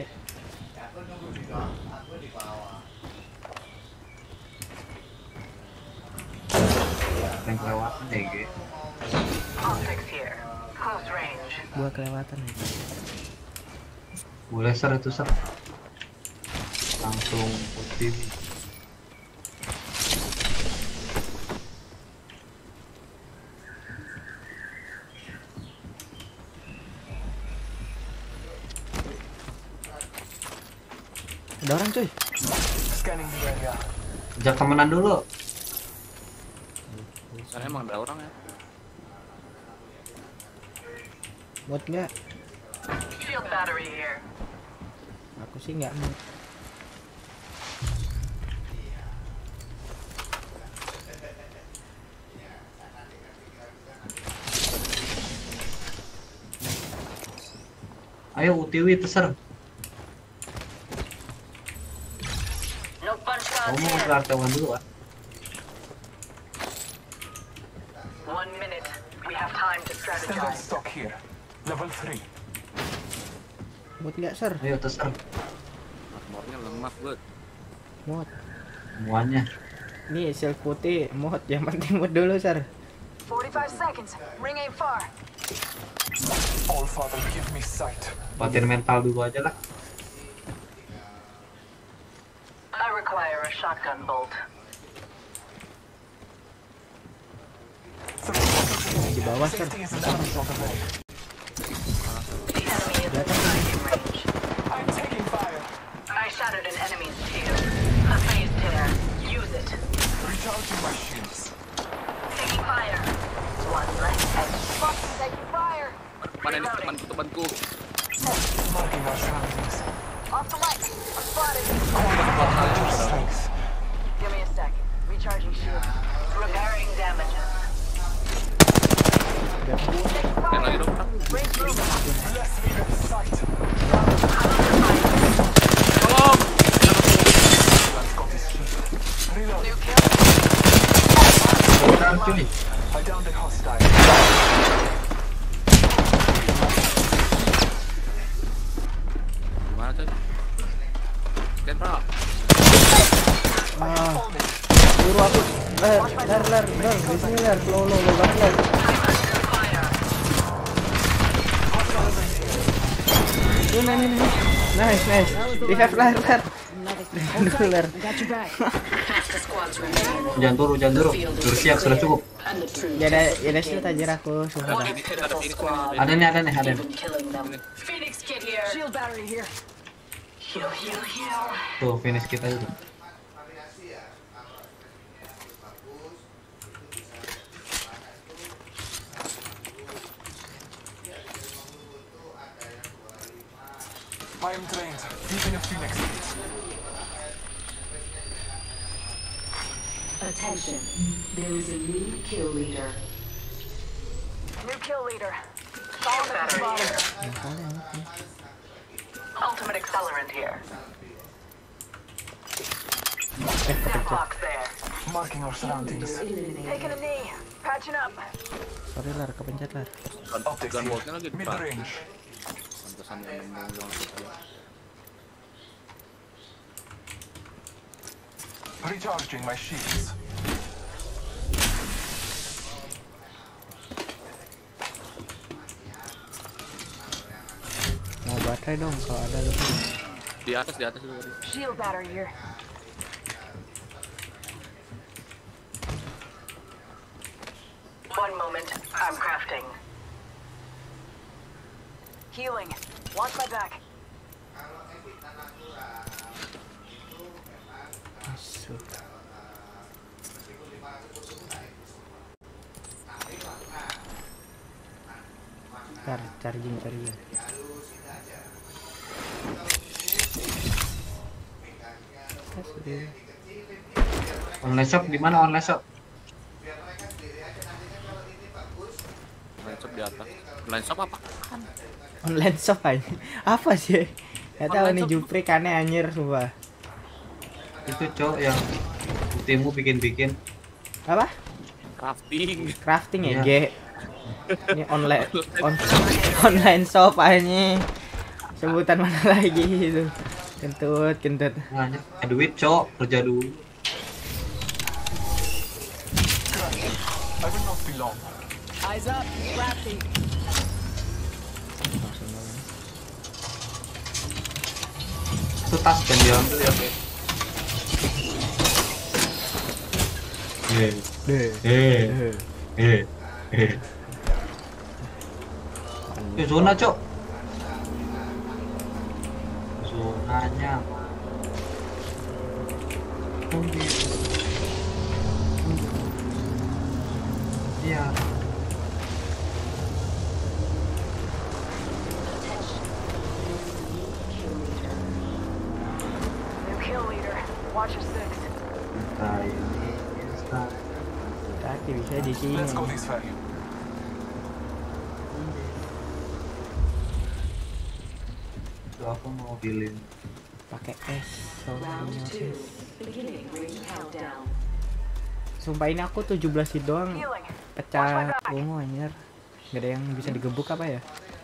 Yang kelewatan deh, G. Optics here. Close range. Gua kelewatan aja. Boleh sir itu sir. Langsung putih. Ada orang cuy. Scanning the area. Ajak temenan dulu. Karena emang ada orang ya. Bot nggak? Shield battery here. Aku sih nggak mau. Ayo U T W terser. No punch Kamu cards mau ke here. R T O one dulu kan? One minute. We have time to Standard strategize. stock here. Level three. Bot nggak sir? Ayo terser. Armornya lemah banget. Mod. Semuanya. Nih shield putih mod, yang penting mod dulu sir. forty-five seconds. Ring ain't far. All Father, give me sight. Batin mental dulu aja lah. I require a shotgun bolt. Di bawah sir. Safety is an element of the way. The enemy is in range. I'm taking fire. I shattered an enemy cuy. I downed a hostile. Gimana tuh? Lihat bro. Ah, buru aku. Ler, ler, ler, ler, di sini ler, lo, lo, lo, ler. Tuh, nah, nah, nah. Nice, nice. Revive ler, ler. Dulu ler. Jangan turu, jangan turu. Sudah siap, sudah cukup. Ya ada, ya ada shield aja aku, sudah. Ada nih, ada nih, ada nih. Phoenix kit here. Shield battery here. Heal, heal, heal. Tuh, finish kita itu. I am trained, using a Phoenix kit. Attention, there is a new kill leader. New kill leader. Solomon spotted. Ultimate accelerant here. Box there. Marking our surroundings. Taking a knee. Patching up. Sorry ler, kepencet ler. Optics here. Mid range. Pantesan yang ngomong yang Recharging my shields. Mau baterai dong kalau ada lebih. di atas di atas dulu. Shield battery here. One moment. I'm crafting. Healing. Watch my back. Masuk. Ntar charging charging. Online shop di mana online shop? Online shop di atas. Online shop apa? Online shop aja. Apa sih? Gak tahu nih Jupri aneh anjir sumpah. Itu cowok yang putihmu bikin-bikin. Apa? Crafting. Crafting ya, Iya. G. Ini online on, online shop aja. Sebutan mana lagi itu? Kentut, kentut. Nah, ada duit cowok, kerja dulu. I will not be long. Eyes up, crafting. Itu tas dan diambil ya. Eh, Deh. eh, eh, eh. Eh, zona cok. Zonanya. Iya. New kill leader. Watch your six. Nah, ini instan. Kaki bisa di sini. Let's go this way. Tuh, aku mau bilin. Pakai es. Round Soalnya. two. Beginning ring countdown. Sumpah ini aku tujuh belas hit doang. Healing. Pecah ungu anjir. Gak ada yang bisa digebuk apa ya?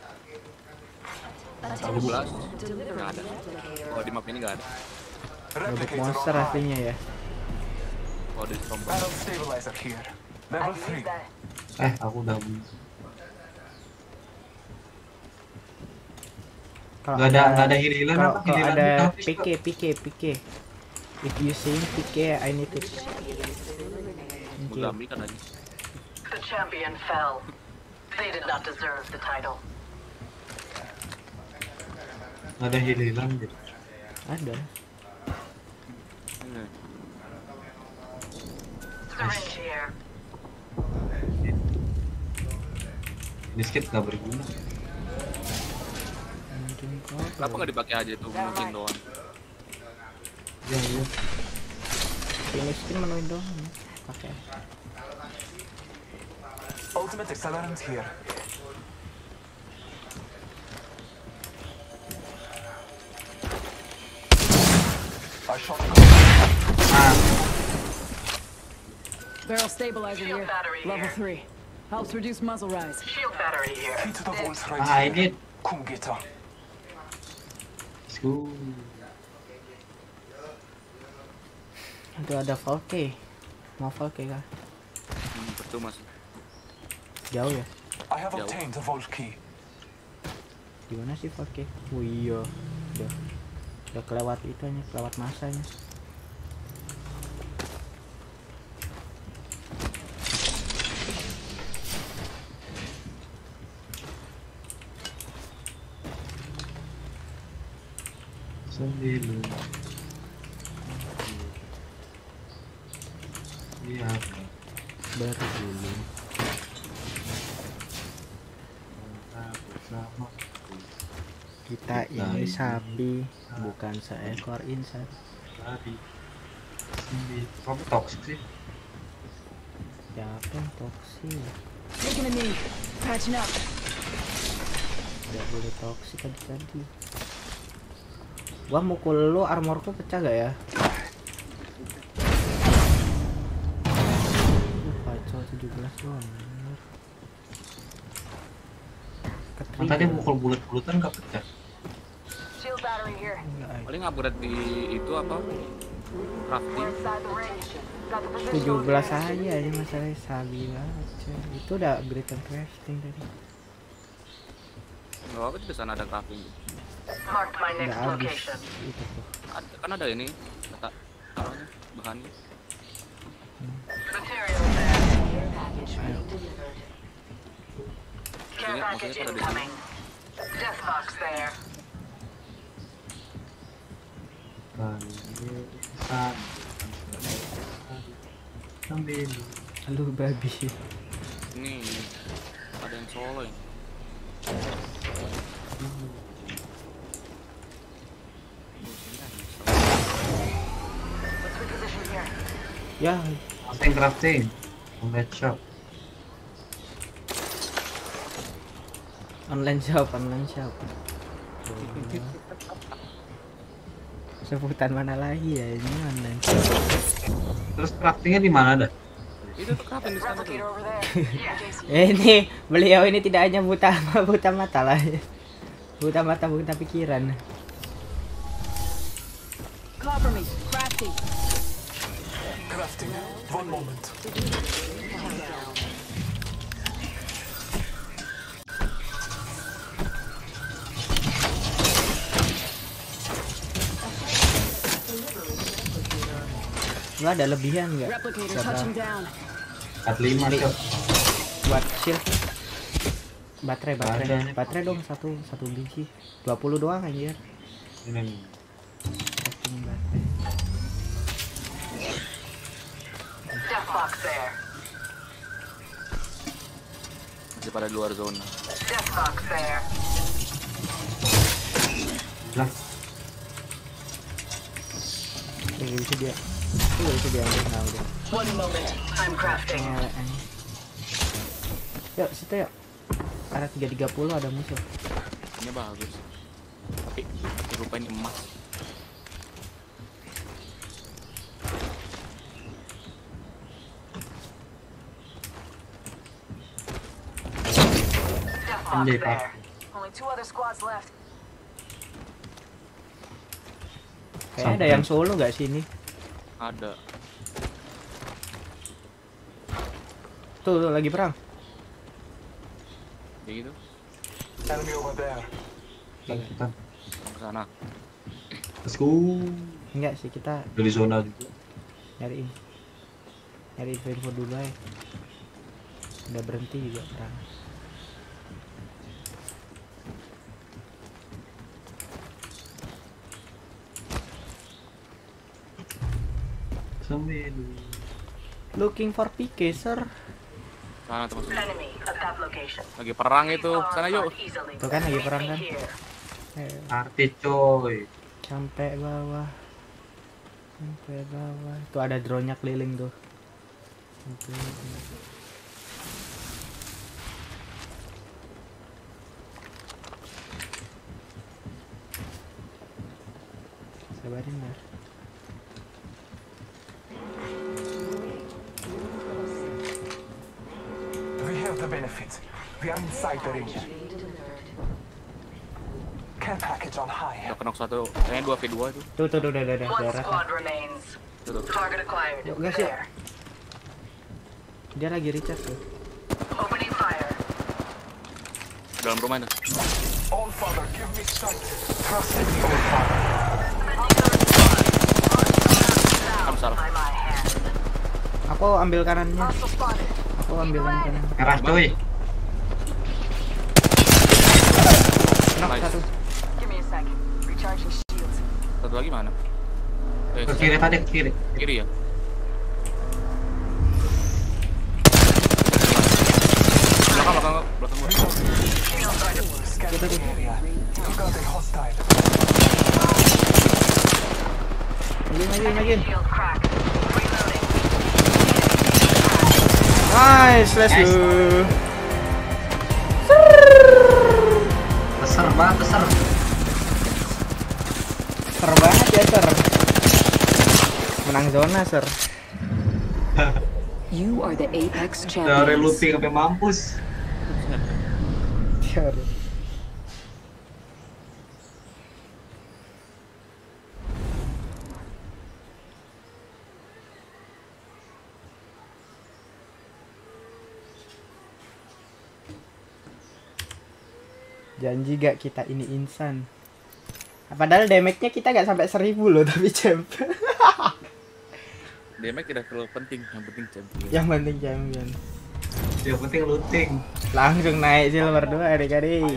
tujuh belas. Enggak ada. Oh, di map ini enggak ada. Gebuk monster artinya ya. Oh, di tombol. Battle stabilizer here. Level I three. use that. Eh, aku udah beli. Kalau Nggak ada nggak ada hililan Kalau apa? kalau Hililan ada habis, P K P K P K. If you saying P K, I need it. Thank you. Udah ambil kan aja. The champion fell. They did not deserve the title. nggak ada hililan gitu. Ada. Hmm. Syringe here. Ini skip nggak berguna. Kenapa nggak dipakai aja tuh mungkin doang? Ya, ya. Ini skin menuin doang. Pakai. Ultimate accelerant here. I shot a Ah, Barrel stabilizer Shield here. battery Level here. three. Helps reduce muzzle rise. Shield battery here. Key to the vault right Ah, here. ini. Come get her. Let's go. Itu ada Valke. Mau Valke kah? Hmm, betul mas. Jauh ya? I have obtained the vault key. Di mana sih Valke? Oh iya. Udah. Udah kelewat itunya, kelewat masanya. Sembilan. Iya. Bergulung. Bersama. Kita ini sapi, bukan seekor insan. Tadi. Sembilan. Kamu toxic sih? Siapa yang toksik? Taking a knee. Patching up. Gak boleh toksik tadi tadi. Gua mukul lu, armorku pecah gak ya? Uh, kacau tujuh belas doang. Kan tadi mukul bulat-bulatan gak pecah. Shield battery here. Paling upgrade di itu apa? Crafting. We're inside the ring. Got the position tujuh on belas there. aja ini masalahnya, sabi banget coy. Itu udah upgrade and crafting tadi. Gak apa di sana ada crafting. Marked my next Udah habis location. itu tuh. Ada, kan ada ini kata apanya bahannya. Material there. Ayo. Care Maksudnya- package maksudnya pada di incoming. Death box there. Kan. Sembilan. Lu babi. Ini ada yang solo ini. Let's reposition here. Ya, Crafting crafting. Online shop. online shop, online shop. Sebutan mana lagi ya ini online shop. Terus craftingnya di mana dah? Itu tuh crafting di sana tuh. Replicator over there. Yeah, Jason. Ini beliau ini tidak hanya buta buta mata lah. Buta mata, buta pikiran. Cover me. Crafty. Crafting. One moment. Lu ada lebihan nggak? Replicator Berapa? touching down. empat puluh lima cok. Buat shield. Baterai, baterai. Ada. Baterai dong satu satu biji. dua puluh doang anjir. Ini. Crafting baterai. Death box there. Masih pada luar zona. Death box there. Lah. Ini nggak bisa dia. Ini nggak bisa diambil nggak udah. One moment. I'm crafting. Ngelek anjing. Yuk situ yuk. Arah tiga tiga puluh ada musuh. Ini bagus. Tapi rupa ini emas. Death box Anjay, Pak. there. Only two other squads left. Kayaknya ada yang solo nggak sini? Ada. Tuh, tuh lagi perang. Kayak gitu. Enemy over there. Kita Ke sana. let's go. Enggak sih, kita Dari zona juga. nyari nyari info dulu aja. Udah berhenti juga perang. Sembilan. Looking for P K, sir. Sana teman. Enemy at that location. Lagi perang itu. Sana yuk. Easily. Tuh kan lagi perang kan. Here. Eh, Arti coy. sampai bawah. Sampai bawah. Tuh ada drone-nya keliling tuh. Sampai bawah. Sabarin lah. the benefit. We are inside the ring. Care package on high. Udah knock satu, kayaknya dua v dua itu. Tuh tuh tuh udah udah udah One daerah. squad remains. Tuh, tuh. Target acquired. Yuk, gas, yuk. There. Dia lagi recharge tuh. Opening fire. Dalam rumah itu. All father, give me sight. Trust in the old father. Kamu salah. By my hand. Aku ambil kanannya. Hostile spotted. Aku ambil kanan. Merah cuy. Knock Nice. satu. Give me a sec. Recharging shields. Satu lagi mana? Eh, Ke kiri tadi, ke kiri. kiri ya. Belakang, belakang, belakang gua. Scan the area. You got a hostile. Lagi lagi lagi. Shield crack. Reloading. Nice, let's go. Besar banget, besar. Ser banget ya, Sir. Menang zona, Sir. You are the Apex Dari champions. looting sampai mampus. Teori. Janji gak kita ini insan. Padahal damage-nya kita gak sampai seribu loh, tapi champ. Damage tidak terlalu penting, yang penting champion. Yang penting champion. Yang penting looting. Langsung naik silver dua adik-adik.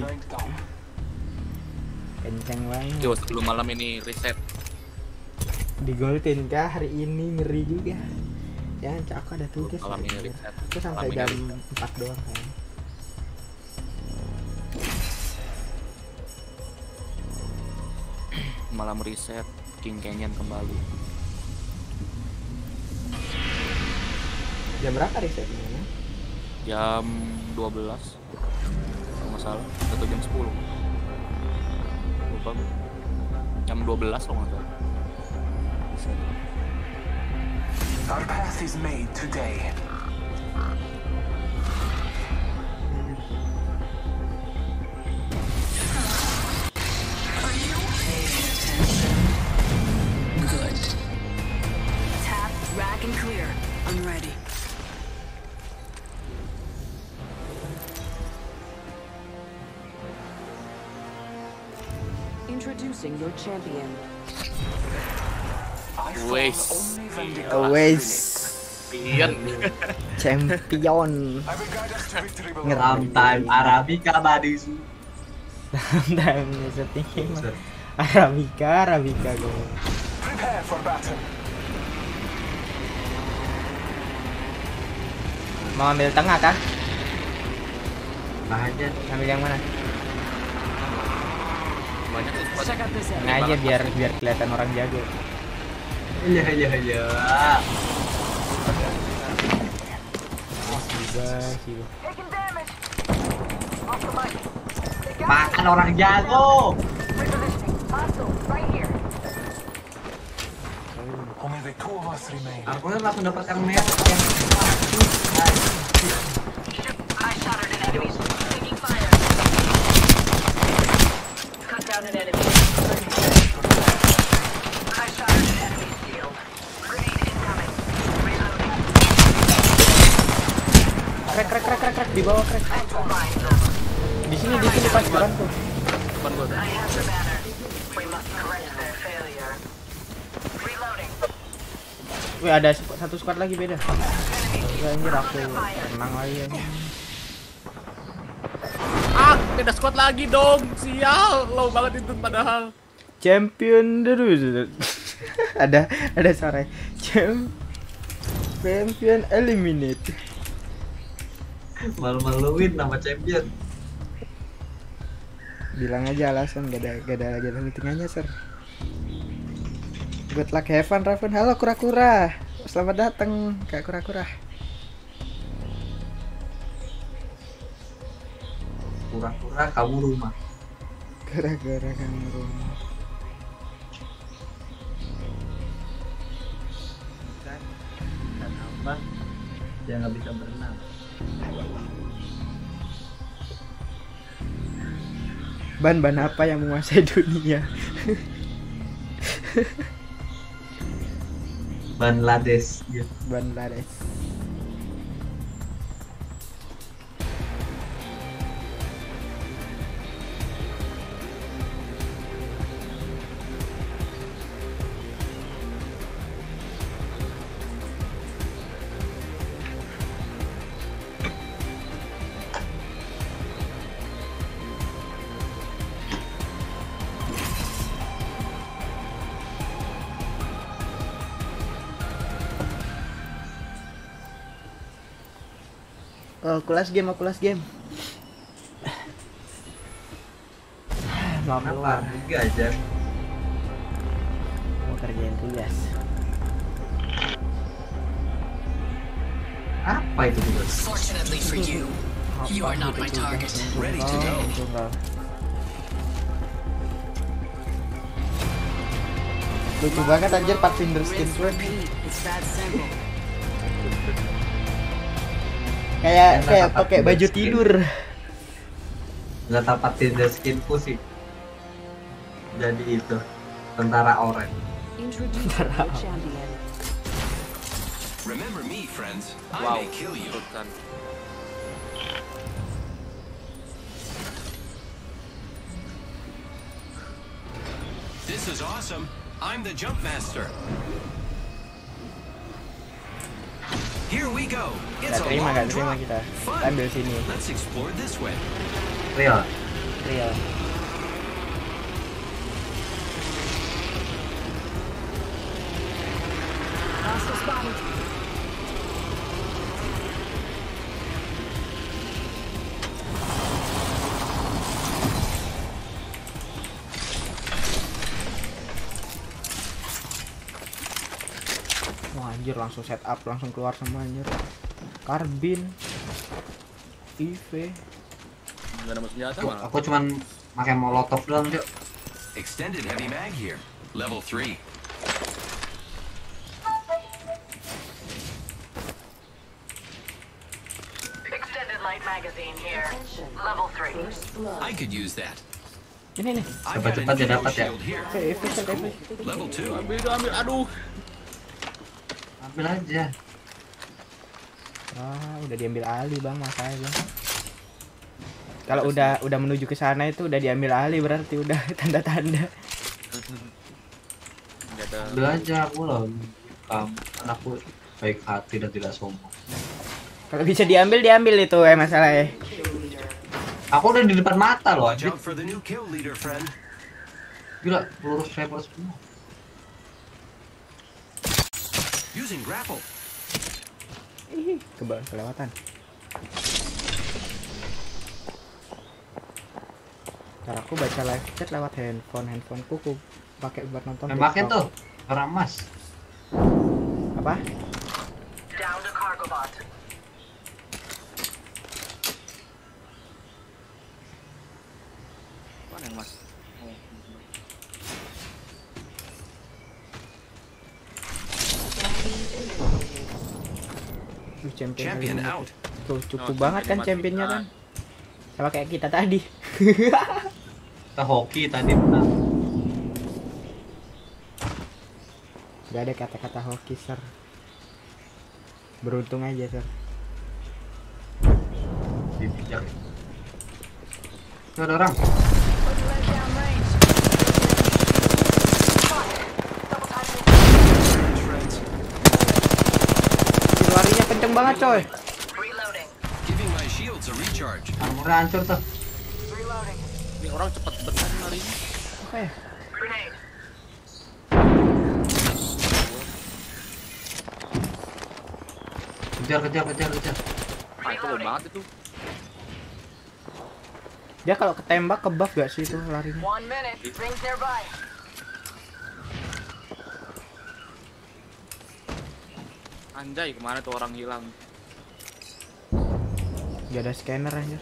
Kenceng banget. Yo, sebelum malam ini reset. Di Golden kah hari ini, ngeri juga. Ya, aku ada tugas. Malam ya. ini reset. Aku sampai Malam jam ini empat doang kan. malam reset, King Canyon kembali. Jam berapa resetnya? Jam dua belas kalau nggak salah, atau jam sepuluh, lupa gue. Jam dua belas kalau nggak salah. Our path is made today. Good. Tap, rack, and clear. I'm ready. Introducing your champion. Wes, Wes, Pion. champion. Sometime Arabica Badisu. Sometime setting. Arabica, Arabica go. Prepare for battle. Mau ambil tengah kah? Nah aja. Ambil yang mana? Banyak tuh spot. Tengah aja biar biar kelihatan orang jago. Iya iya iya. Taking damage. Off the mic. Makan orang jago. Repositioning. Hostile, right here. Only the two of us remain. Aku kan langsung dapat yang merah yang I shotted an enemy. Taking fire. Cut down an enemy. I shotted an enemy shield. Grenade incoming. Reloading. Krek krek krek krek krek di bawah krek. Di sini di sini pas jalan tuh. Depan gua. I have the banner. We must correct their failure. Reloading. Wih ada squ- satu squad lagi beda. Gak anjir aku tenang lagi ya. Ah, beda squad lagi dong. Sial, low banget itu padahal. Champion terus. ada ada suara Champ champion eliminate. malu-maluin nama champion. Bilang aja alasan gak ada gak ada gak ada meetingannya sir. Good luck, have fun, Raven. Halo kura-kura, selamat datang kak kura-kura. Kura-kura kamu rumah. Kura-kura kamu rumah. Dan apa? Dia nggak bisa berenang. Ban-ban apa yang menguasai dunia? Bangladesh. Ya. Bangladesh. Oh, kelas game, aku kelas game. Mau keluar juga aja. Mau kerjain tugas. Apa itu tugas? Fortunately for you, you are not my target. Ready to go. Tunggal. Lucu banget anjir Pathfinder skin gue. It's that simple. Kayak kayak pakai baju tidur. Nggak tapat Tinder skinku sih. Jadi itu tentara oranye. Remember me, friends. I Wow. may kill you. Bukan. This is awesome. I'm the jump master. Here we go. It's Gak a terima, long gak terima drop. kita. Fun. Kita ambil sini. Let's explore this way. Real. Real. Hostile spotted. Wah anjir langsung setup, langsung keluar semua anjir. Karbin. I V. Nggak ada senjata Aku, malah. aku cuman pakai molotov doang, Cuk. Extended heavy mag here. Level three. Extended light magazine here. Level three. I could use that. Ini nih. I've got Cepat-cepat an ya evo dapat ya. shield here. Oke, I V set I V. Level two. Ambil itu, ambil. Aduh. Ambil aja. Wah, udah diambil alih bang, makanya bang. Kalau udah udah menuju ke sana itu udah diambil alih berarti udah tanda-tanda. Nggak ada. Ambil aja aku loh. Kamu anakku baik hati dan tidak sombong. Kalau bisa diambil diambil itu eh masalahnya. Aku udah di depan mata loh. Watch out for the new kill leader, friend. Gila, peluru sniper semua. Using grapple. Ih, kebal kelewatan. Ntar aku baca live chat lewat handphone, handphoneku ku pakai buat nonton. Tembakin TikTok. tuh, orang emas. Apa? Down to cargo bot. Mana yang mas? Oh. Tuh, champion, Champion kali ini. out. Tuh cukup Oh, banget kan champion championnya mati. kan. Sama kayak kita tadi. Kita hoki tadi menang. Gak ada kata-kata hoki sir. Beruntung aja sir. Bijak. Tuh ada orang. Larinya kenceng banget coy. Reloading. Giving my shields a recharge. Armornya hancur tuh. Reloading. Ini orang cepet banget hari ini. Oke. Grenade. Kejar, kejar, kejar, kejar. Ah, itu low banget itu. Dia kalau ketembak ke buff gak sih itu larinya? One minute. Rings nearby. Anjay, kemana tuh orang hilang? Gak ada scanner anjir.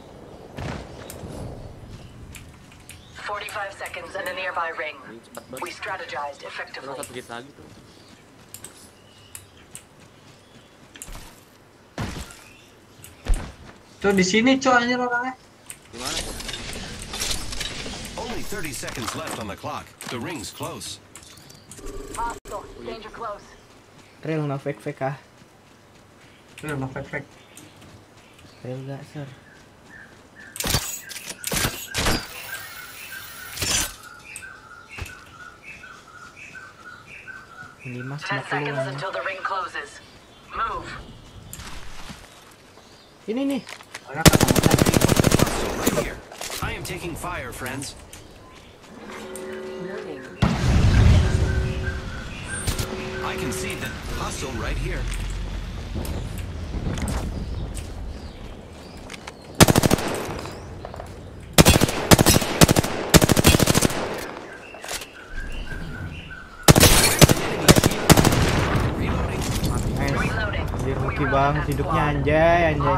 forty-five seconds and a nearby ring. Ini cepet We banget. strategized Terus effectively. satu hit lagi tuh. Cok di sini cok anjir orangnya. Gimana? Only thirty seconds left on the clock. The ring's close. Hostile. Danger close. Real no fake fake ah. Real no fake fake. Real gak sir? Ini mas Ten seconds until the ring closes. Move. Ini nih. Right here. I am taking fire, friends. I can see the hostile right here. Anjir hoki banget hidupnya anjay anjay.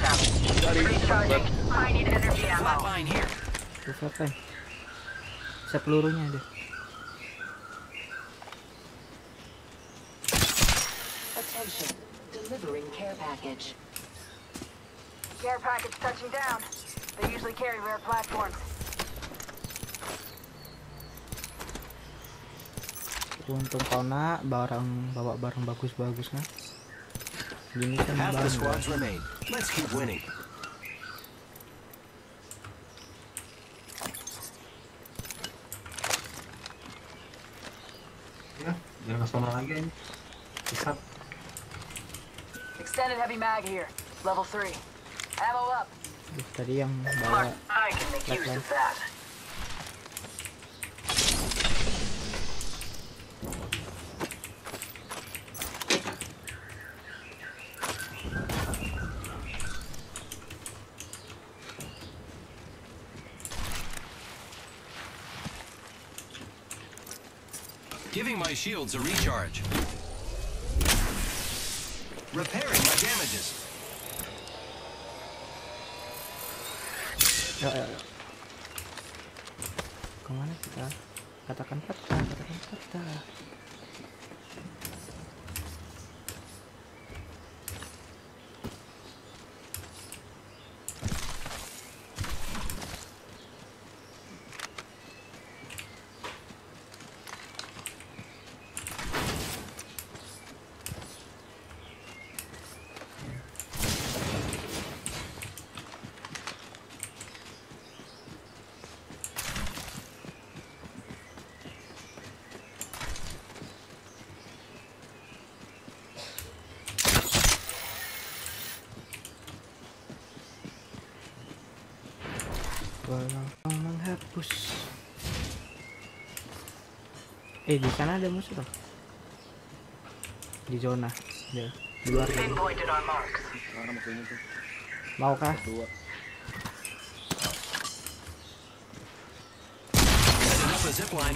Tuh apa? Bisa pelurunya deh. Attention, delivering care package. Care package touching down. They usually carry rare platforms. Untung kau nak barang bawa barang bagus-bagus nak. Gini kan Half the barang. squads remain. Let's keep winning. Ya, jangan kesana lagi ini. Bisa. Extended heavy mag here. Level three. Ammo up. Duh, tadi yang bawa I can make use of that. Giving my shields a recharge. Repairing my damages. Ya, ya, ya. Kemana kita? Katakan kata, katakan kata. Walau menghapus. Eh di sana ada musuh tuh. Di zona. Dia di luar. Pinpointed on marks. Mau kah? Dua. Setting up a zip line.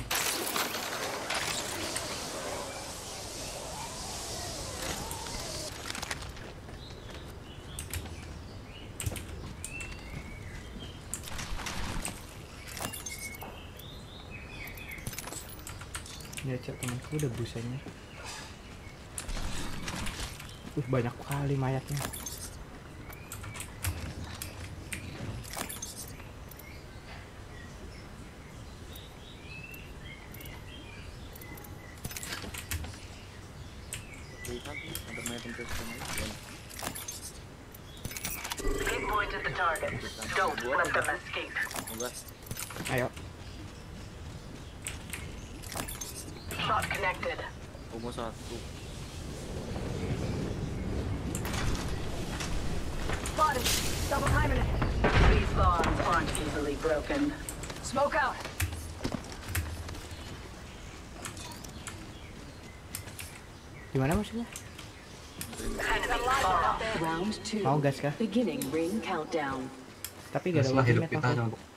Ya cek temanku udah busanya. Uh banyak kali mayatnya. Pinpointed the target. Don't let them escape. Ayo. Shot connected. Umur satu. Spotted. Double timing it. These bonds aren't easily broken. Smoke out. Gimana maksudnya? Round two. Mau gas kah? Beginning ring countdown. Tapi gak ada Setelah hidup ultimate kita aku. jangan.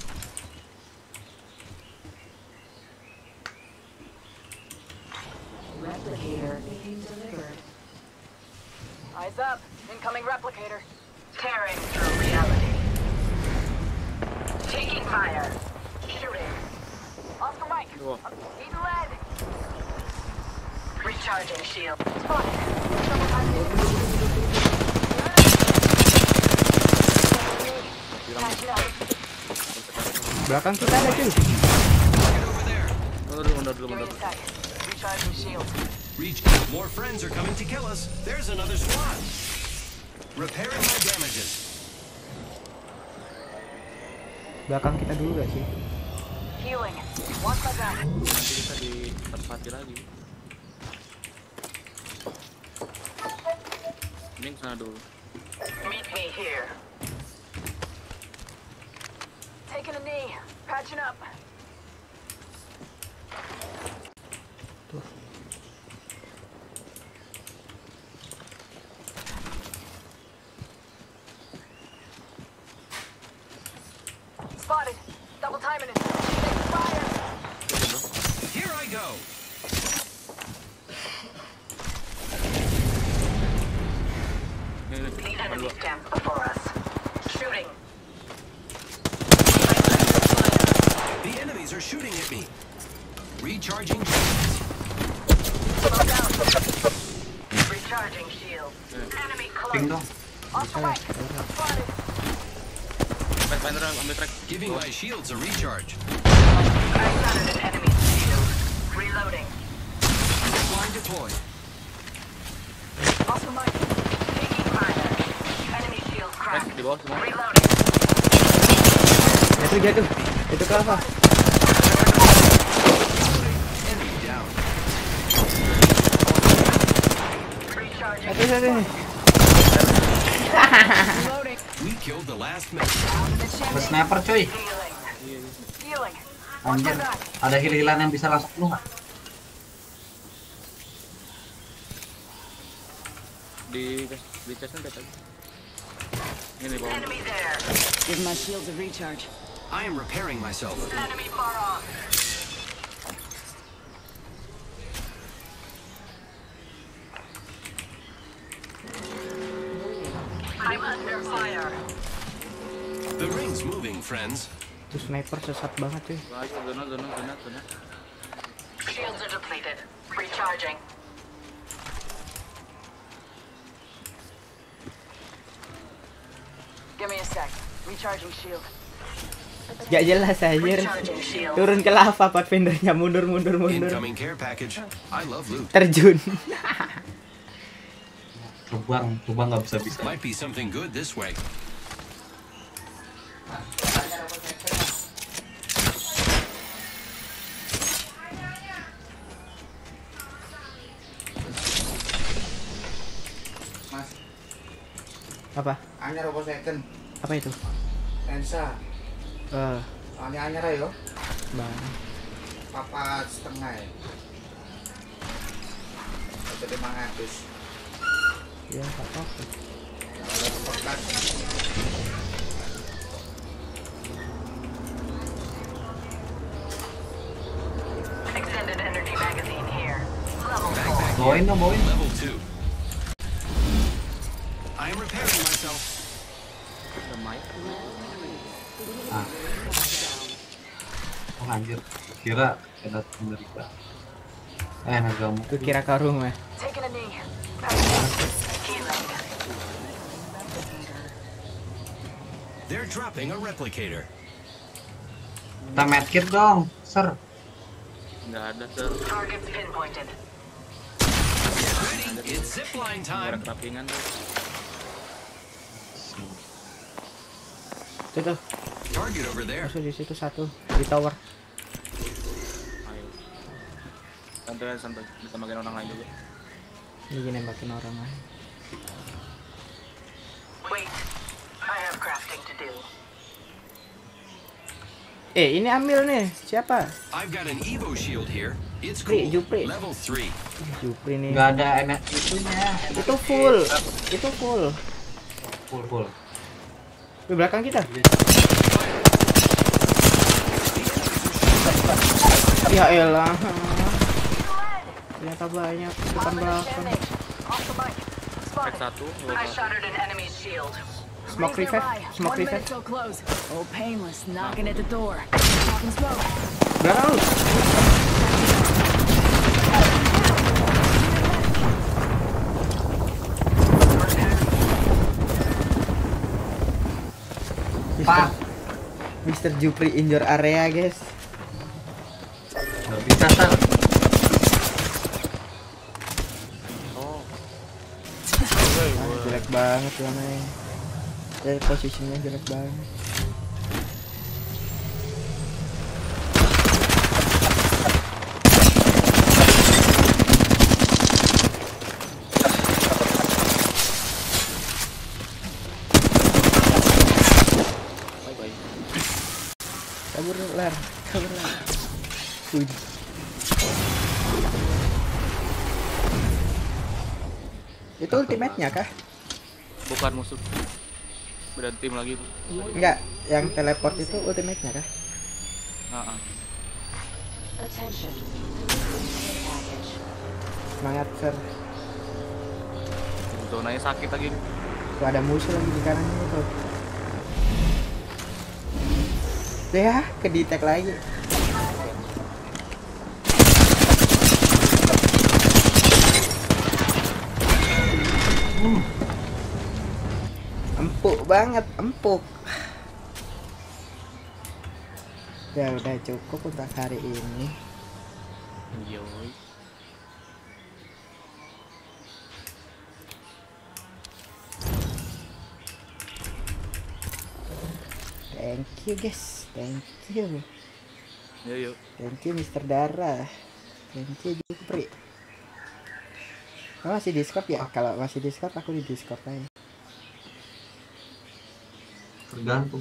Replicator being delivered. Eyes up. Incoming replicator. Tearing through reality. Taking fire. Shooting. Oscar Mike. Need lead. Recharging shield. Spotted. Double timing. Catching up. Belakang kita ada cuy. Mundur, mundur dulu, mundur. Recharging shield. Reach. More friends are coming to kill us. There's another squad. Repairing my damages. Belakang kita dulu gak sih? Healing. Watch my back. Nanti kita ditempati lagi. Ini kesana dulu. Meet me here. Taking a knee. Patching up. Spotted. Double timing it. Fire. Here I go. The enemy stands before us. Shooting. The enemies are shooting at me. Recharging. Slow down. Recharging shield. Enemy Ping close. dong. Off the mic. Spotted. Track, Pandra, ambil track. Giving my shields a recharge. I shattered an enemy's shield. Reloading. Line deployed. Off the mic. Taking fire. Enemy shield Track cracked. di bawah semua. Reloading. Jatuh jatuh. Itu ke apa? Enemy down. Recharging. Jatuh jatuh. We killed the last man. Ada sniper coy. Healing. Healing. Anjir, ada heal-healan yang bisa langsung keluar. Di di chestnya ada tadi. Ini di bawah. Enemy there. Give my shields a recharge. I am repairing myself. Enemy far off. I'm under fire. The ring's moving, friends. Itu sniper sesat banget cuy. Ayo, zona, zona, zona, zona. Shields are depleted. Recharging. Give me a sec. Recharging shield. Gak jelas anjir. Recharging shield. Turun ke lava Pathfindernya mundur mundur mundur. Incoming care package. I love loot. Terjun. Lubang, lubang nggak bisa bisa. Might be something good this way. Mas, Apa? anyar apa second? Apa itu? Lensa. Eh, Ini anyar ayo. bang. Papat setengah ya. Jadi lima ratus. Ya, enggak apa-apa. Extended energy magazine here. Level four. Bawain dong, bawain. Level two. I am repairing myself. Ada mic. Ah. Oh anjir, kira kena penderita. Eh, nagamu. Itu kira karung mah. Taking a knee. Healing. They're dropping a replicator. Kita medkit dong, sir. Nggak ada, sir. Target pinpointed. Get ready, it's zipline time. Ada kerapingan tuh. Itu tuh. Target over there. Musuh di situ satu di tower. Ayo. Santai, santai. Bisa makin orang lain juga. Ini nembakin orang lain. Wait. I have crafting to do. Eh, ini ambil nih. Siapa? I've got an Evo shield here. It's Jupri, cool. Jupri. Level three. Jupri nih. Nggak ada enak itunya. Itu full. Itu full. Full full. Di belakang kita. Ya elah. Ternyata banyak depan belakang. Off the mic. Track satu. I shattered an enemy's shield. Smoke revive. Smoke One revive. minute till close. Oh, painless. Knocking at the door. Talking smoke. Belakang lu. Pak, mister Jupri in your area, guys. Gak bisa, San. Oh. Ah, jelek banget warnanya. Dari posisinya jelek banget. Kabur lar, kabur lar. Uj. Itu ultimate-nya kah? Bukan musuh. Beda tim lagi tuh. Enggak, yang teleport itu ultimate-nya kah? Heeh. Semangat, Sir. Zonanya sakit lagi. Tuh ada musuh lagi di kanannya itu. Ya, ke detect lagi. Hmm. Empuk banget, empuk. Ya udah cukup untuk hari ini. Yoi. Thank you guys, thank you. Yo yo. Thank you mister Dara. Thank you Jupri. Oh, masih Discord ya? Kalau masih Discord aku di Discord aja. Tergantung.